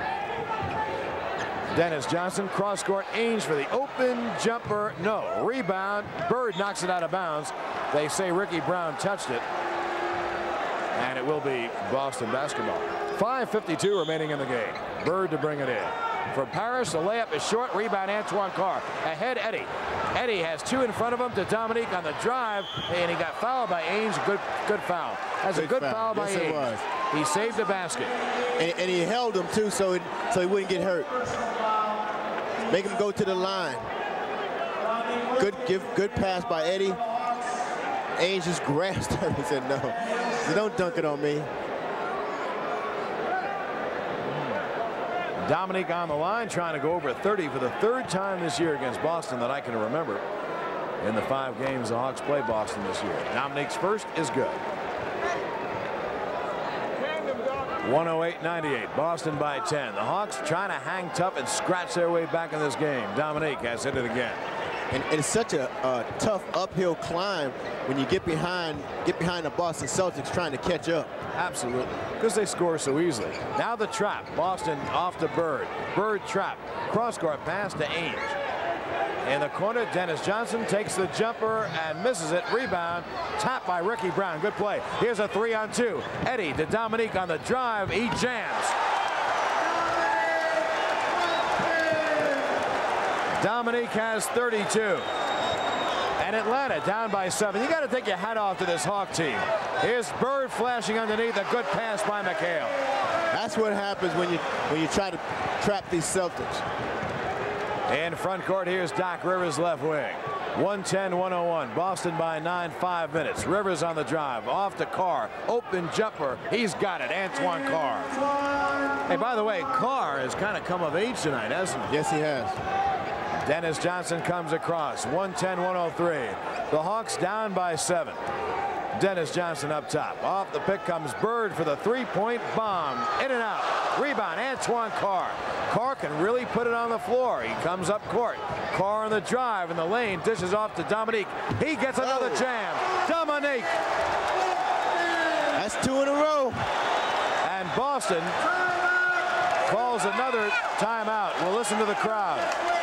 Dennis Johnson, cross-court, Ainge for the open jumper. No. Rebound. Bird knocks it out of bounds. They say Ricky Brown touched it. And it will be Boston basketball. 5:52 remaining in the game. Bird to bring it in. For Parrish, the layup is short. Rebound, Antoine Carr. Ahead, Eddie. Eddie has two in front of him to Dominique on the drive, and he got fouled by Ainge. Good foul. That's a good foul by Ainge. He saved the basket. And he held him, too, so he wouldn't get hurt. Make him go to the line. Good pass by Eddie. Ainge just grasped him and said, no. So don't dunk it on me. Dominique on the line, trying to go over 30 for the third time this year against Boston that I can remember in the 5 games the Hawks play Boston this year. Dominique's first is good. 108-98. Boston by 10. The Hawks trying to hang tough and scratch their way back in this game. Dominique has hit it again. And it's such a tough uphill climb when you get behind the Boston Celtics trying to catch up. Absolutely, because they score so easily. Now the trap. Boston off to Bird. Bird trap. Cross-court pass to Ainge. In the corner, Dennis Johnson takes the jumper and misses it. Rebound. Tap by Ricky Brown. Good play. Here's a 3-on-2. Eddie to Dominique on the drive. He jams. Dominique has 32. And Atlanta down by 7. You got to take your hat off to this Hawk team. Here's Bird flashing underneath. A good pass by McHale. That's what happens when you try to trap these Celtics. In front court, here's Doc Rivers left wing. 110-101. Boston by 9, 5 minutes. Rivers on the drive. Off to Carr. Open jumper. He's got it. Antoine Carr. Hey, by the way, Carr has kind of come of age tonight, hasn't he? Yes, he has. Dennis Johnson comes across. 110-103. The Hawks down by 7. Dennis Johnson up top. Off the pick comes Bird for the three-point bomb. In and out. Rebound, Antoine Carr. Carr can really put it on the floor. He comes up court. Carr on the drive in the lane. Dishes off to Dominique. He gets another jam. Dominique. That's 2 in a row. And Boston calls another timeout. We'll listen to the crowd.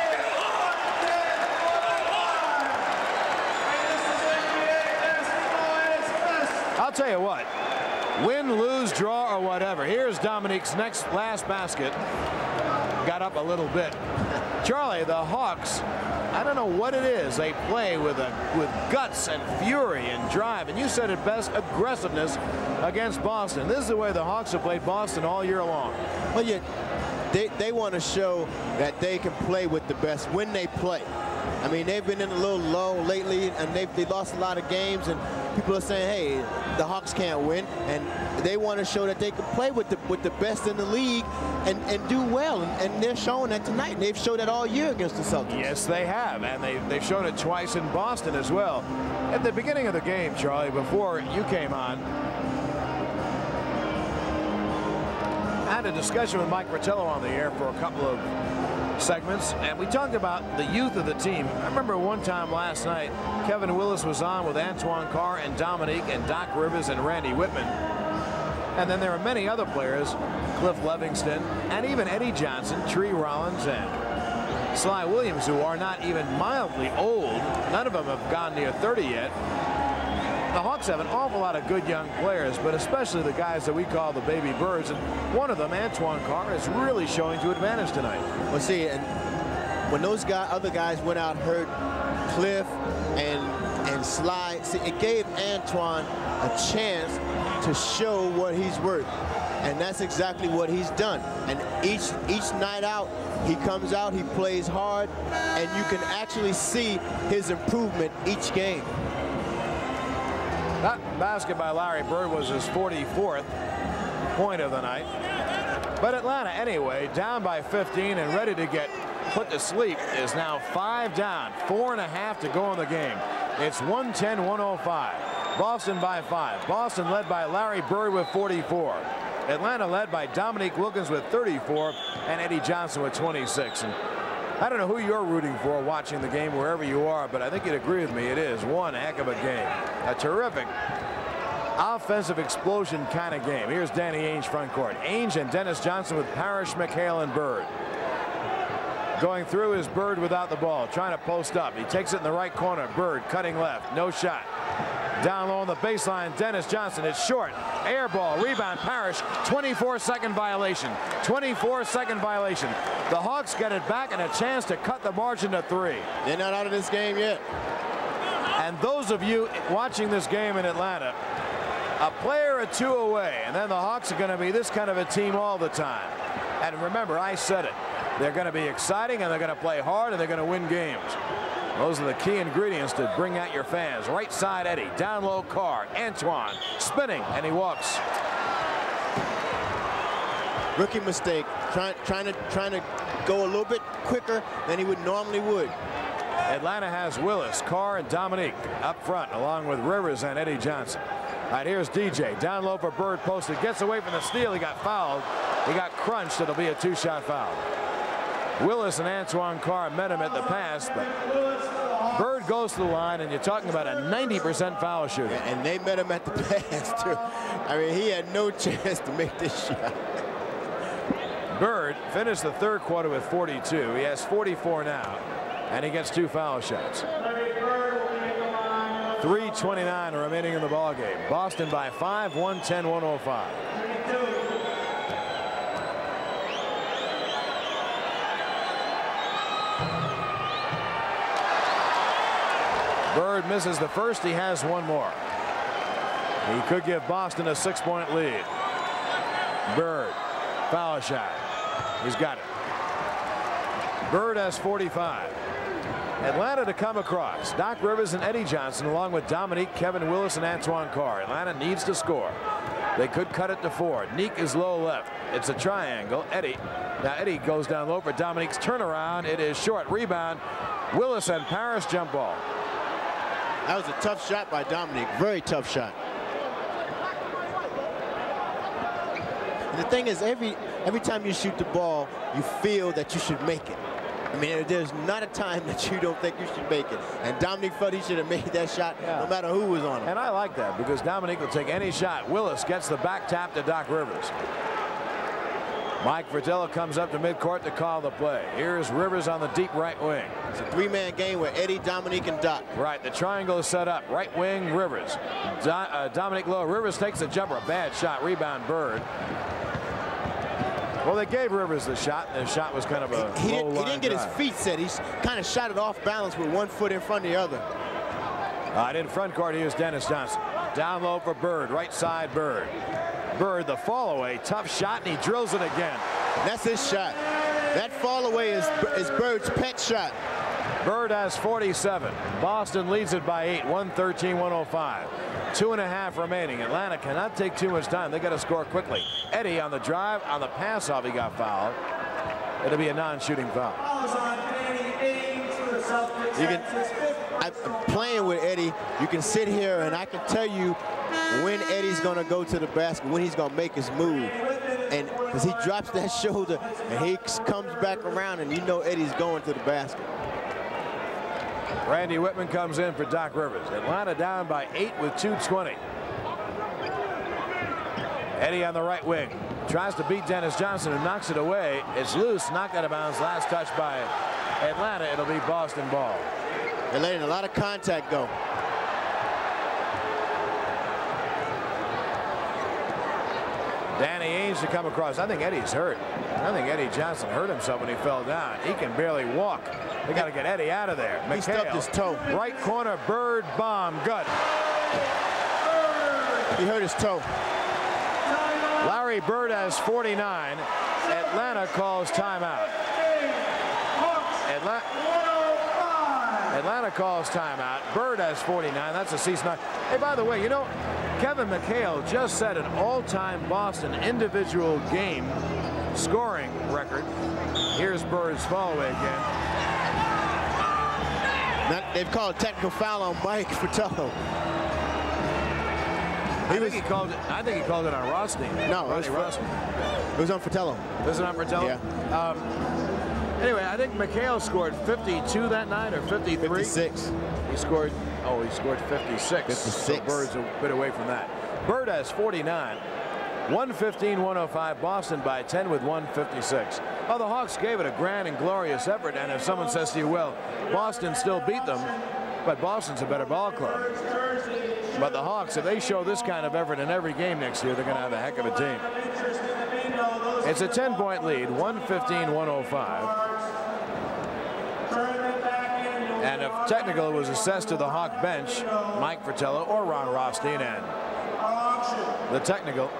I'll tell you what, win, lose, draw, or whatever. Here's Dominique's last basket. got up a little bit. Charlie, the Hawks, I don't know what it is. They play with guts and fury and drive. And you said it best, aggressiveness against Boston. This is the way the Hawks have played Boston all year long. Well, yeah, they want to show that they can play with the best when they play. I mean, they've been in a little lull lately, and they lost a lot of games, and people are saying, hey, the Hawks can't win, and they want to show that they can play with the best in the league and do well, and they're showing that tonight, and they've showed that all year against the Celtics. Yes, they have, and they've shown it twice in Boston as well. At the beginning of the game, Charlie, before you came on, I had a discussion with Mike Fratello on the air for a couple of segments, and we talked about the youth of the team. I remember one time last night, Kevin Willis was on with Antoine Carr and Dominique and Doc Rivers and Randy Whitman. And then there are many other players, Cliff Livingston, and even Eddie Johnson, Tree Rollins, and Sly Williams, who are not even mildly old. None of them have gone near 30 yet. The Hawks have an awful lot of good young players, but especially the guys that we call the baby birds. And one of them, Antoine Carr, is really showing to advantage tonight. Well, see, and when those other guys went out hurt, Cliff and Sly, see, it gave Antoine a chance to show what he's worth. And that's exactly what he's done. And each night out, he comes out, he plays hard, and you can actually see his improvement each game. That basket by Larry Bird was his 44th point of the night. But Atlanta, anyway, down by 15 and ready to get put to sleep, is now 5 down, 4.5 to go in the game. It's 110-105. Boston by 5. Boston led by Larry Bird with 44. Atlanta led by Dominique Wilkins with 34 and Eddie Johnson with 26. And I don't know who you're rooting for watching the game wherever you are, but I think you'd agree with me. It is one heck of a game. A terrific offensive explosion kind of game. Here's Danny Ainge front court. Ainge and Dennis Johnson with Parrish, McHale, and Bird. Going through is Bird without the ball, trying to post up. He takes it in the right corner. Bird cutting left. No shot. Down low on the baseline, Dennis Johnson. It's short. Air ball. Rebound. Parrish. 24-second violation. 24-second violation. The Hawks get it back and a chance to cut the margin to 3. They're not out of this game yet. And those of you watching this game in Atlanta, a player or two away, and then the Hawks are going to be this kind of a team all the time. And remember, I said it. They're going to be exciting, and they're going to play hard, and they're going to win games. Those are the key ingredients to bring out your fans. Right side, Eddie. Down low, Carr. Antoine spinning, and he walks. Rookie mistake. Trying to go a little bit quicker than he would normally would. Atlanta has Willis, Carr, and Dominique up front, along with Rivers and Eddie Johnson. All right, here's DJ. Down low for Bird, posted. Gets away from the steal. He got fouled. He got crunched. It'll be a 2-shot foul. Willis and Antoine Carr met him at the pass, but Bird goes to the line, and you're talking about a 90% foul shooter. Yeah, and they met him at the pass, too. I mean, he had no chance to make this shot. Bird finished the third quarter with 42. He has 44 now, and he gets 2 foul shots. 3:29 remaining in the ballgame. Boston by 5, 110-105. Bird misses the first. He has one more. He could give Boston a 6-point lead. Bird, foul shot. He's got it. Bird has 45. Atlanta to come across. Doc Rivers and Eddie Johnson, along with Dominique, Kevin Willis, and Antoine Carr. Atlanta needs to score. They could cut it to 4. Neek is low left. It's a triangle. Eddie. Now Eddie goes down low for Dominique's turnaround. It is short. Rebound. Willis and Parrish jump ball. That was a tough shot by Dominique. Very tough shot. And the thing is, every time you shoot the ball, you feel that you should make it. I mean, there's not a time that you don't think you should make it. And Dominique felt he should have made that shot no matter who was on him. And I like that because Dominique will take any shot. Willis gets the back tap to Doc Rivers. Mike Fratello comes up to midcourt to call the play. Here's Rivers on the deep right wing. It's a 3-man game with Eddie, Dominique, and Doc. Right, the triangle is set up. Right wing, Rivers. Dominique low. Rivers takes a jumper. A bad shot. Rebound, Bird. Well, they gave Rivers the shot, and the shot was kind of a He low line didn't get drive. his feet set. He's kind of shot it off balance with one foot in front of the other. In front court, here's Dennis Johnson. Down low for Bird, right side Bird. Bird, the fall away, tough shot, and he drills it again. That's his shot. That fall away is Bird's pet shot. Bird has 47. Boston leads it by 8, 113-105. 2.5 remaining. Atlanta cannot take too much time. They got to score quickly. Eddie on the drive, on the pass off, he got fouled. It'll be a non-shooting foul. You can, I'm playing with Eddie. You can sit here and I can tell you when Eddie's going to go to the basket, when he's going to make his move. And because he drops that shoulder and he comes back around, and you know Eddie's going to the basket. Randy Whitman comes in for Doc Rivers. Atlanta down by 8 with 2:20. Eddie on the right wing tries to beat Dennis Johnson, who knocks it away. It's loose, knocked out of bounds. Last touch by Atlanta. It'll be Boston ball. They're letting a lot of contact go. Danny Ainge to come across. I think Eddie's hurt. I think Eddie Johnson hurt himself when he fell down. He can barely walk. They got to get Eddie out of there. He stubbed his toe. Right corner, Bird, bomb, good. He hurt his toe. Larry Bird has 49. Atlanta calls timeout. Atlanta calls timeout. Bird has 49. That's a cease not. Hey, by the way, you know, Kevin McHale just set an all-time Boston individual game scoring record. Here's Bird's fall away again. They've called a technical foul on Mike Fratello. I think he called it on Rothstein. No, Ronnie Rothstein. It was on Fratello. Was it on Fratello? Yeah. Anyway, I think McHale scored 52 that night, or 53. 56. He scored 56. 56. So Bird's a bit away from that. Bird has 49. 115-105. Boston by 10 with 156. Well, the Hawks gave it a grand and glorious effort, and if someone says to you, well, Boston still beat them, but Boston's a better ball club. But the Hawks, if they show this kind of effort in every game next year, they're going to have a heck of a team. It's a 10-point lead, 115-105. And if technical was assessed to the Hawk bench, Mike Fratello or Ron Rothstein, and the technical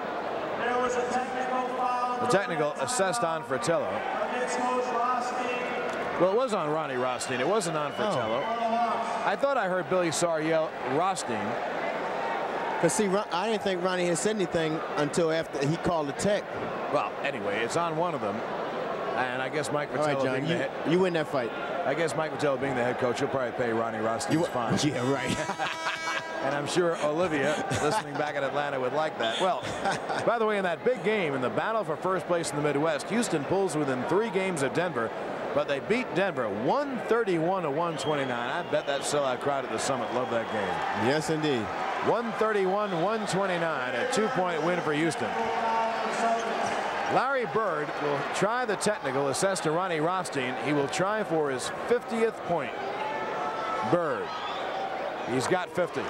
assessed on Fratello. Well, it was on Ronnie Rothstein. It wasn't on Fratello. I thought I heard Billy Sarr yell Rothstein. Because, see, I didn't think Ronnie had said anything until after he called the tech. Well, anyway, it's on one of them. And I guess Mike Fratello, all right, John, you win that fight. I guess Mike Fratello being the head coach, he'll probably pay Ronnie Rothstein's fine. Yeah, right. And I'm sure Olivia, listening back in Atlanta, would like that. Well, by the way, in that big game, in the battle for first place in the Midwest, Houston pulls within 3 games of Denver, but they beat Denver 131-129. I bet that sellout crowd at the Summit loved that game. Yes, indeed. 131-129, a 2-point win for Houston. Larry Bird will try the technical assessed to Ronnie Rothstein. He will try for his 50th point. Bird. He's got 50.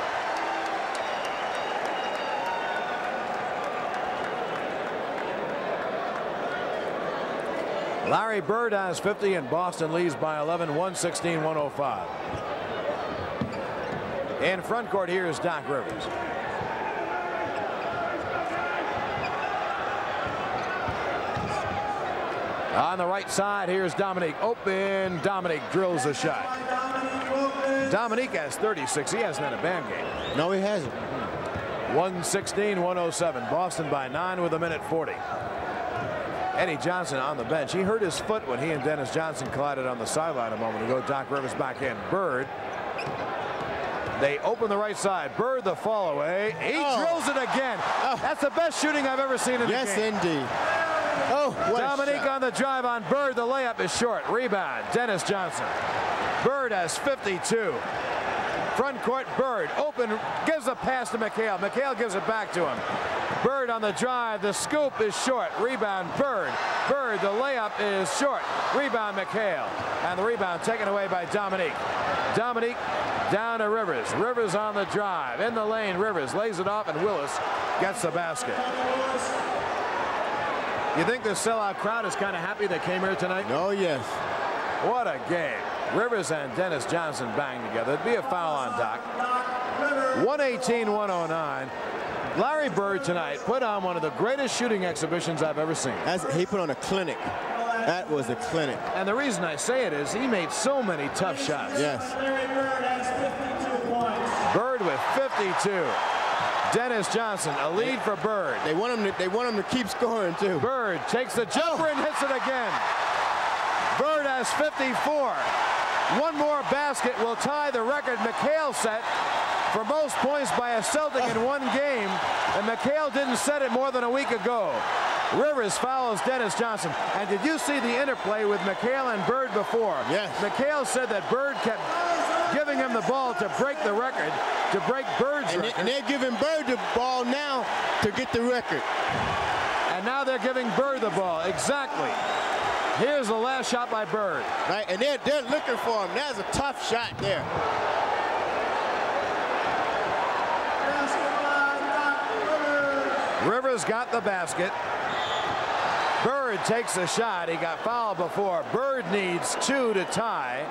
Larry Bird has 50, and Boston leads by 11, 116-105. In front court, here is Doc Rivers. On the right side, here's Dominique. Open. Dominique drills the shot. Dominique has 36. He hasn't had a bad game. No, he hasn't. 116-107. Boston by 9 with 1:40. Eddie Johnson on the bench. He hurt his foot when he and Dennis Johnson collided on the sideline a moment ago. Doc Rivers back in. Bird. They open the right side. Bird the fall away. He drills it again. That's the best shooting I've ever seen in the game. Yes, indeed. Oh, what Dominique on the drive on Bird. The layup is short. Rebound. Dennis Johnson. Bird has 52. Front court, Bird open, gives a pass to McHale. McHale gives it back to him. Bird on the drive. The scoop is short. Rebound, Bird. Bird, the layup is short. Rebound, McHale. And the rebound taken away by Dominique. Dominique down to Rivers. Rivers on the drive. In the lane, Rivers lays it off, and Willis gets the basket. You think the sellout crowd is kind of happy they came here tonight? Oh, yes. What a game. Rivers and Dennis Johnson banged together. It'd be a foul on Doc. 118-109. Larry Bird tonight put on one of the greatest shooting exhibitions I've ever seen. He put on a clinic. That was a clinic. And the reason I say it is he made so many tough shots. Yes. Larry Bird has 52 points. Bird with 52. Dennis Johnson, a lead for Bird. They want him to keep scoring too. Bird takes the jumper and hits it again. Bird has 54. One more basket will tie the record McHale set for most points by a Celtic in one game, and McHale didn't set it more than a week ago. Rivers fouls Dennis Johnson. And did you see the interplay with McHale and Bird before? Yes. McHale said that Bird kept giving him the ball to break the record, to break Bird's record. And they're giving Bird the ball now to get the record. And now they're giving Bird the ball. Exactly. Here's the last shot by Bird. Right, and they're looking for him. That's a tough shot there. Rivers got the basket. Bird takes the shot. He got fouled before. Bird needs 2 to tie.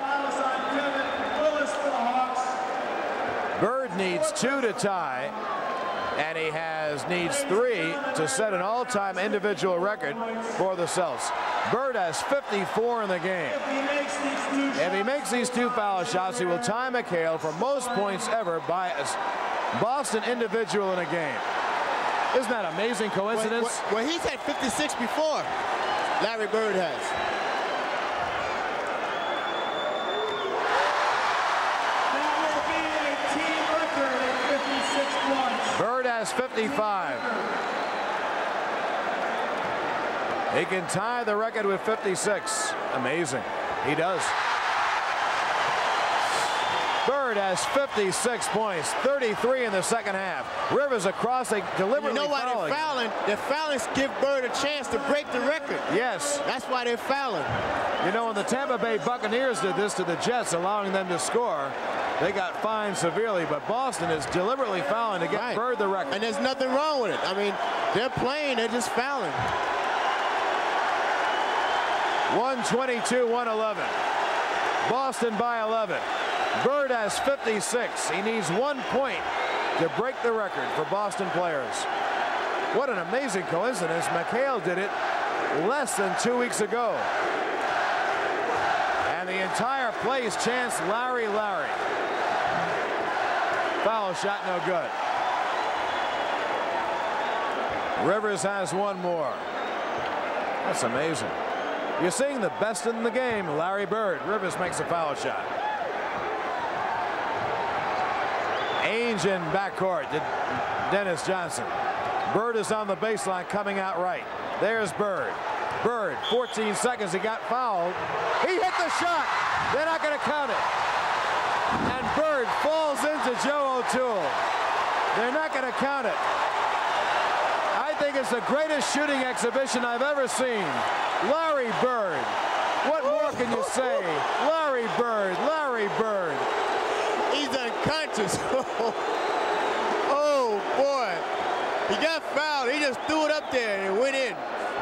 Bird needs 2 to tie. And he needs 3 to set an all-time individual record for the Celts. Bird has 54 in the game. If he makes these 2 foul shots, he will tie McHale for most points ever by a Boston individual in a game. Isn't that an amazing coincidence? Well, he's had 56 before. Larry Bird has. That will be a team record at 56 points. Bird has 55. He can tie the record with 56. Amazing. He does. Bird has 56 points, 33 in the second half. Rivers across, they deliberately You know why they're fouling? They're fouling to give Bird a chance to break the record. Yes. That's why they're fouling. You know, when the Tampa Bay Buccaneers did this to the Jets, allowing them to score, they got fined severely, but Boston is deliberately fouling to get Bird the record. And there's nothing wrong with it. I mean, they're playing, they're just fouling. 122-111. Boston by 11. Bird has 56. He needs 1 point to break the record for Boston players. What an amazing coincidence. McHale did it less than 2 weeks ago. And the entire place chants Larry, Larry. Foul shot, no good. Rivers has 1 more. That's amazing. You're seeing the best in the game, Larry Bird. Rivers makes a foul shot. Ainge in backcourt to Dennis Johnson. Bird is on the baseline coming out right. There's Bird. Bird, 14 seconds, he got fouled. He hit the shot. They're not going to count it. And Bird falls into Joe O'Toole. They're not going to count it. I think it's the greatest shooting exhibition I've ever seen. Larry Bird. What more can you say? Larry Bird, Larry Bird. He's unconscious. Oh, boy. He got fouled. He just threw it up there and it went in.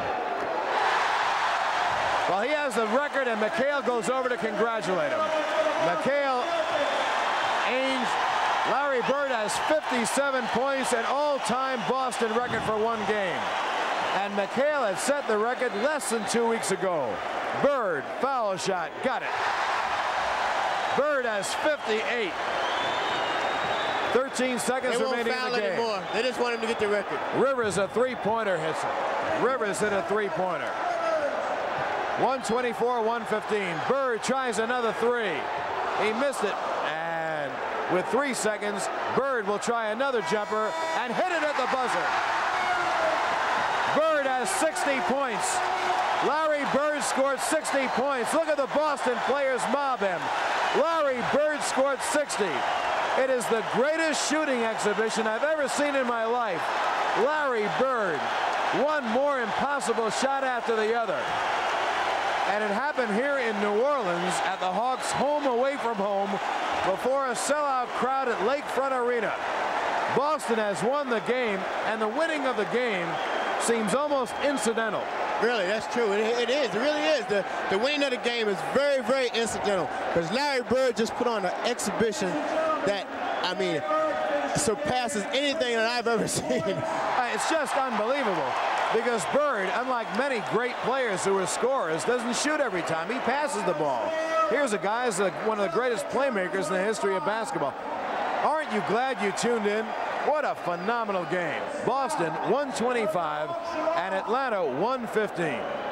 Well, he has the record, and McHale goes over to congratulate him. McHale, Ainge, Larry Bird has 57 points, an all-time Boston record for one game. And McHale had set the record less than 2 weeks ago. Bird, foul shot, got it. Bird has 58. 13 seconds remaining in the game. Anymore. They just want him to get the record. Rivers, a three-pointer, hits it. Rivers hit a three-pointer. 124-115. Bird tries another three. He missed it. And with 3 seconds, Bird will try another jumper and hit it at the buzzer. Bird has 60 points. Larry Bird scored 60 points. Look at the Boston players mob him. Larry Bird scored 60. It is the greatest shooting exhibition I've ever seen in my life. Larry Bird, one more impossible shot after the other. And it happened here in New Orleans at the Hawks' home away from home before a sellout crowd at Lakefront Arena. Boston has won the game, and the winning of the game seems almost incidental. Really, that's true. It is. It really is. The winning of the game is very, very incidental because Larry Bird just put on an exhibition that, I mean, surpasses anything that I've ever seen. It's just unbelievable because Bird, unlike many great players who are scorers, doesn't shoot every time. He passes the ball. Here's a guy who's one of the greatest playmakers in the history of basketball. Aren't you glad you tuned in? What a phenomenal game. Boston 125 and Atlanta 115.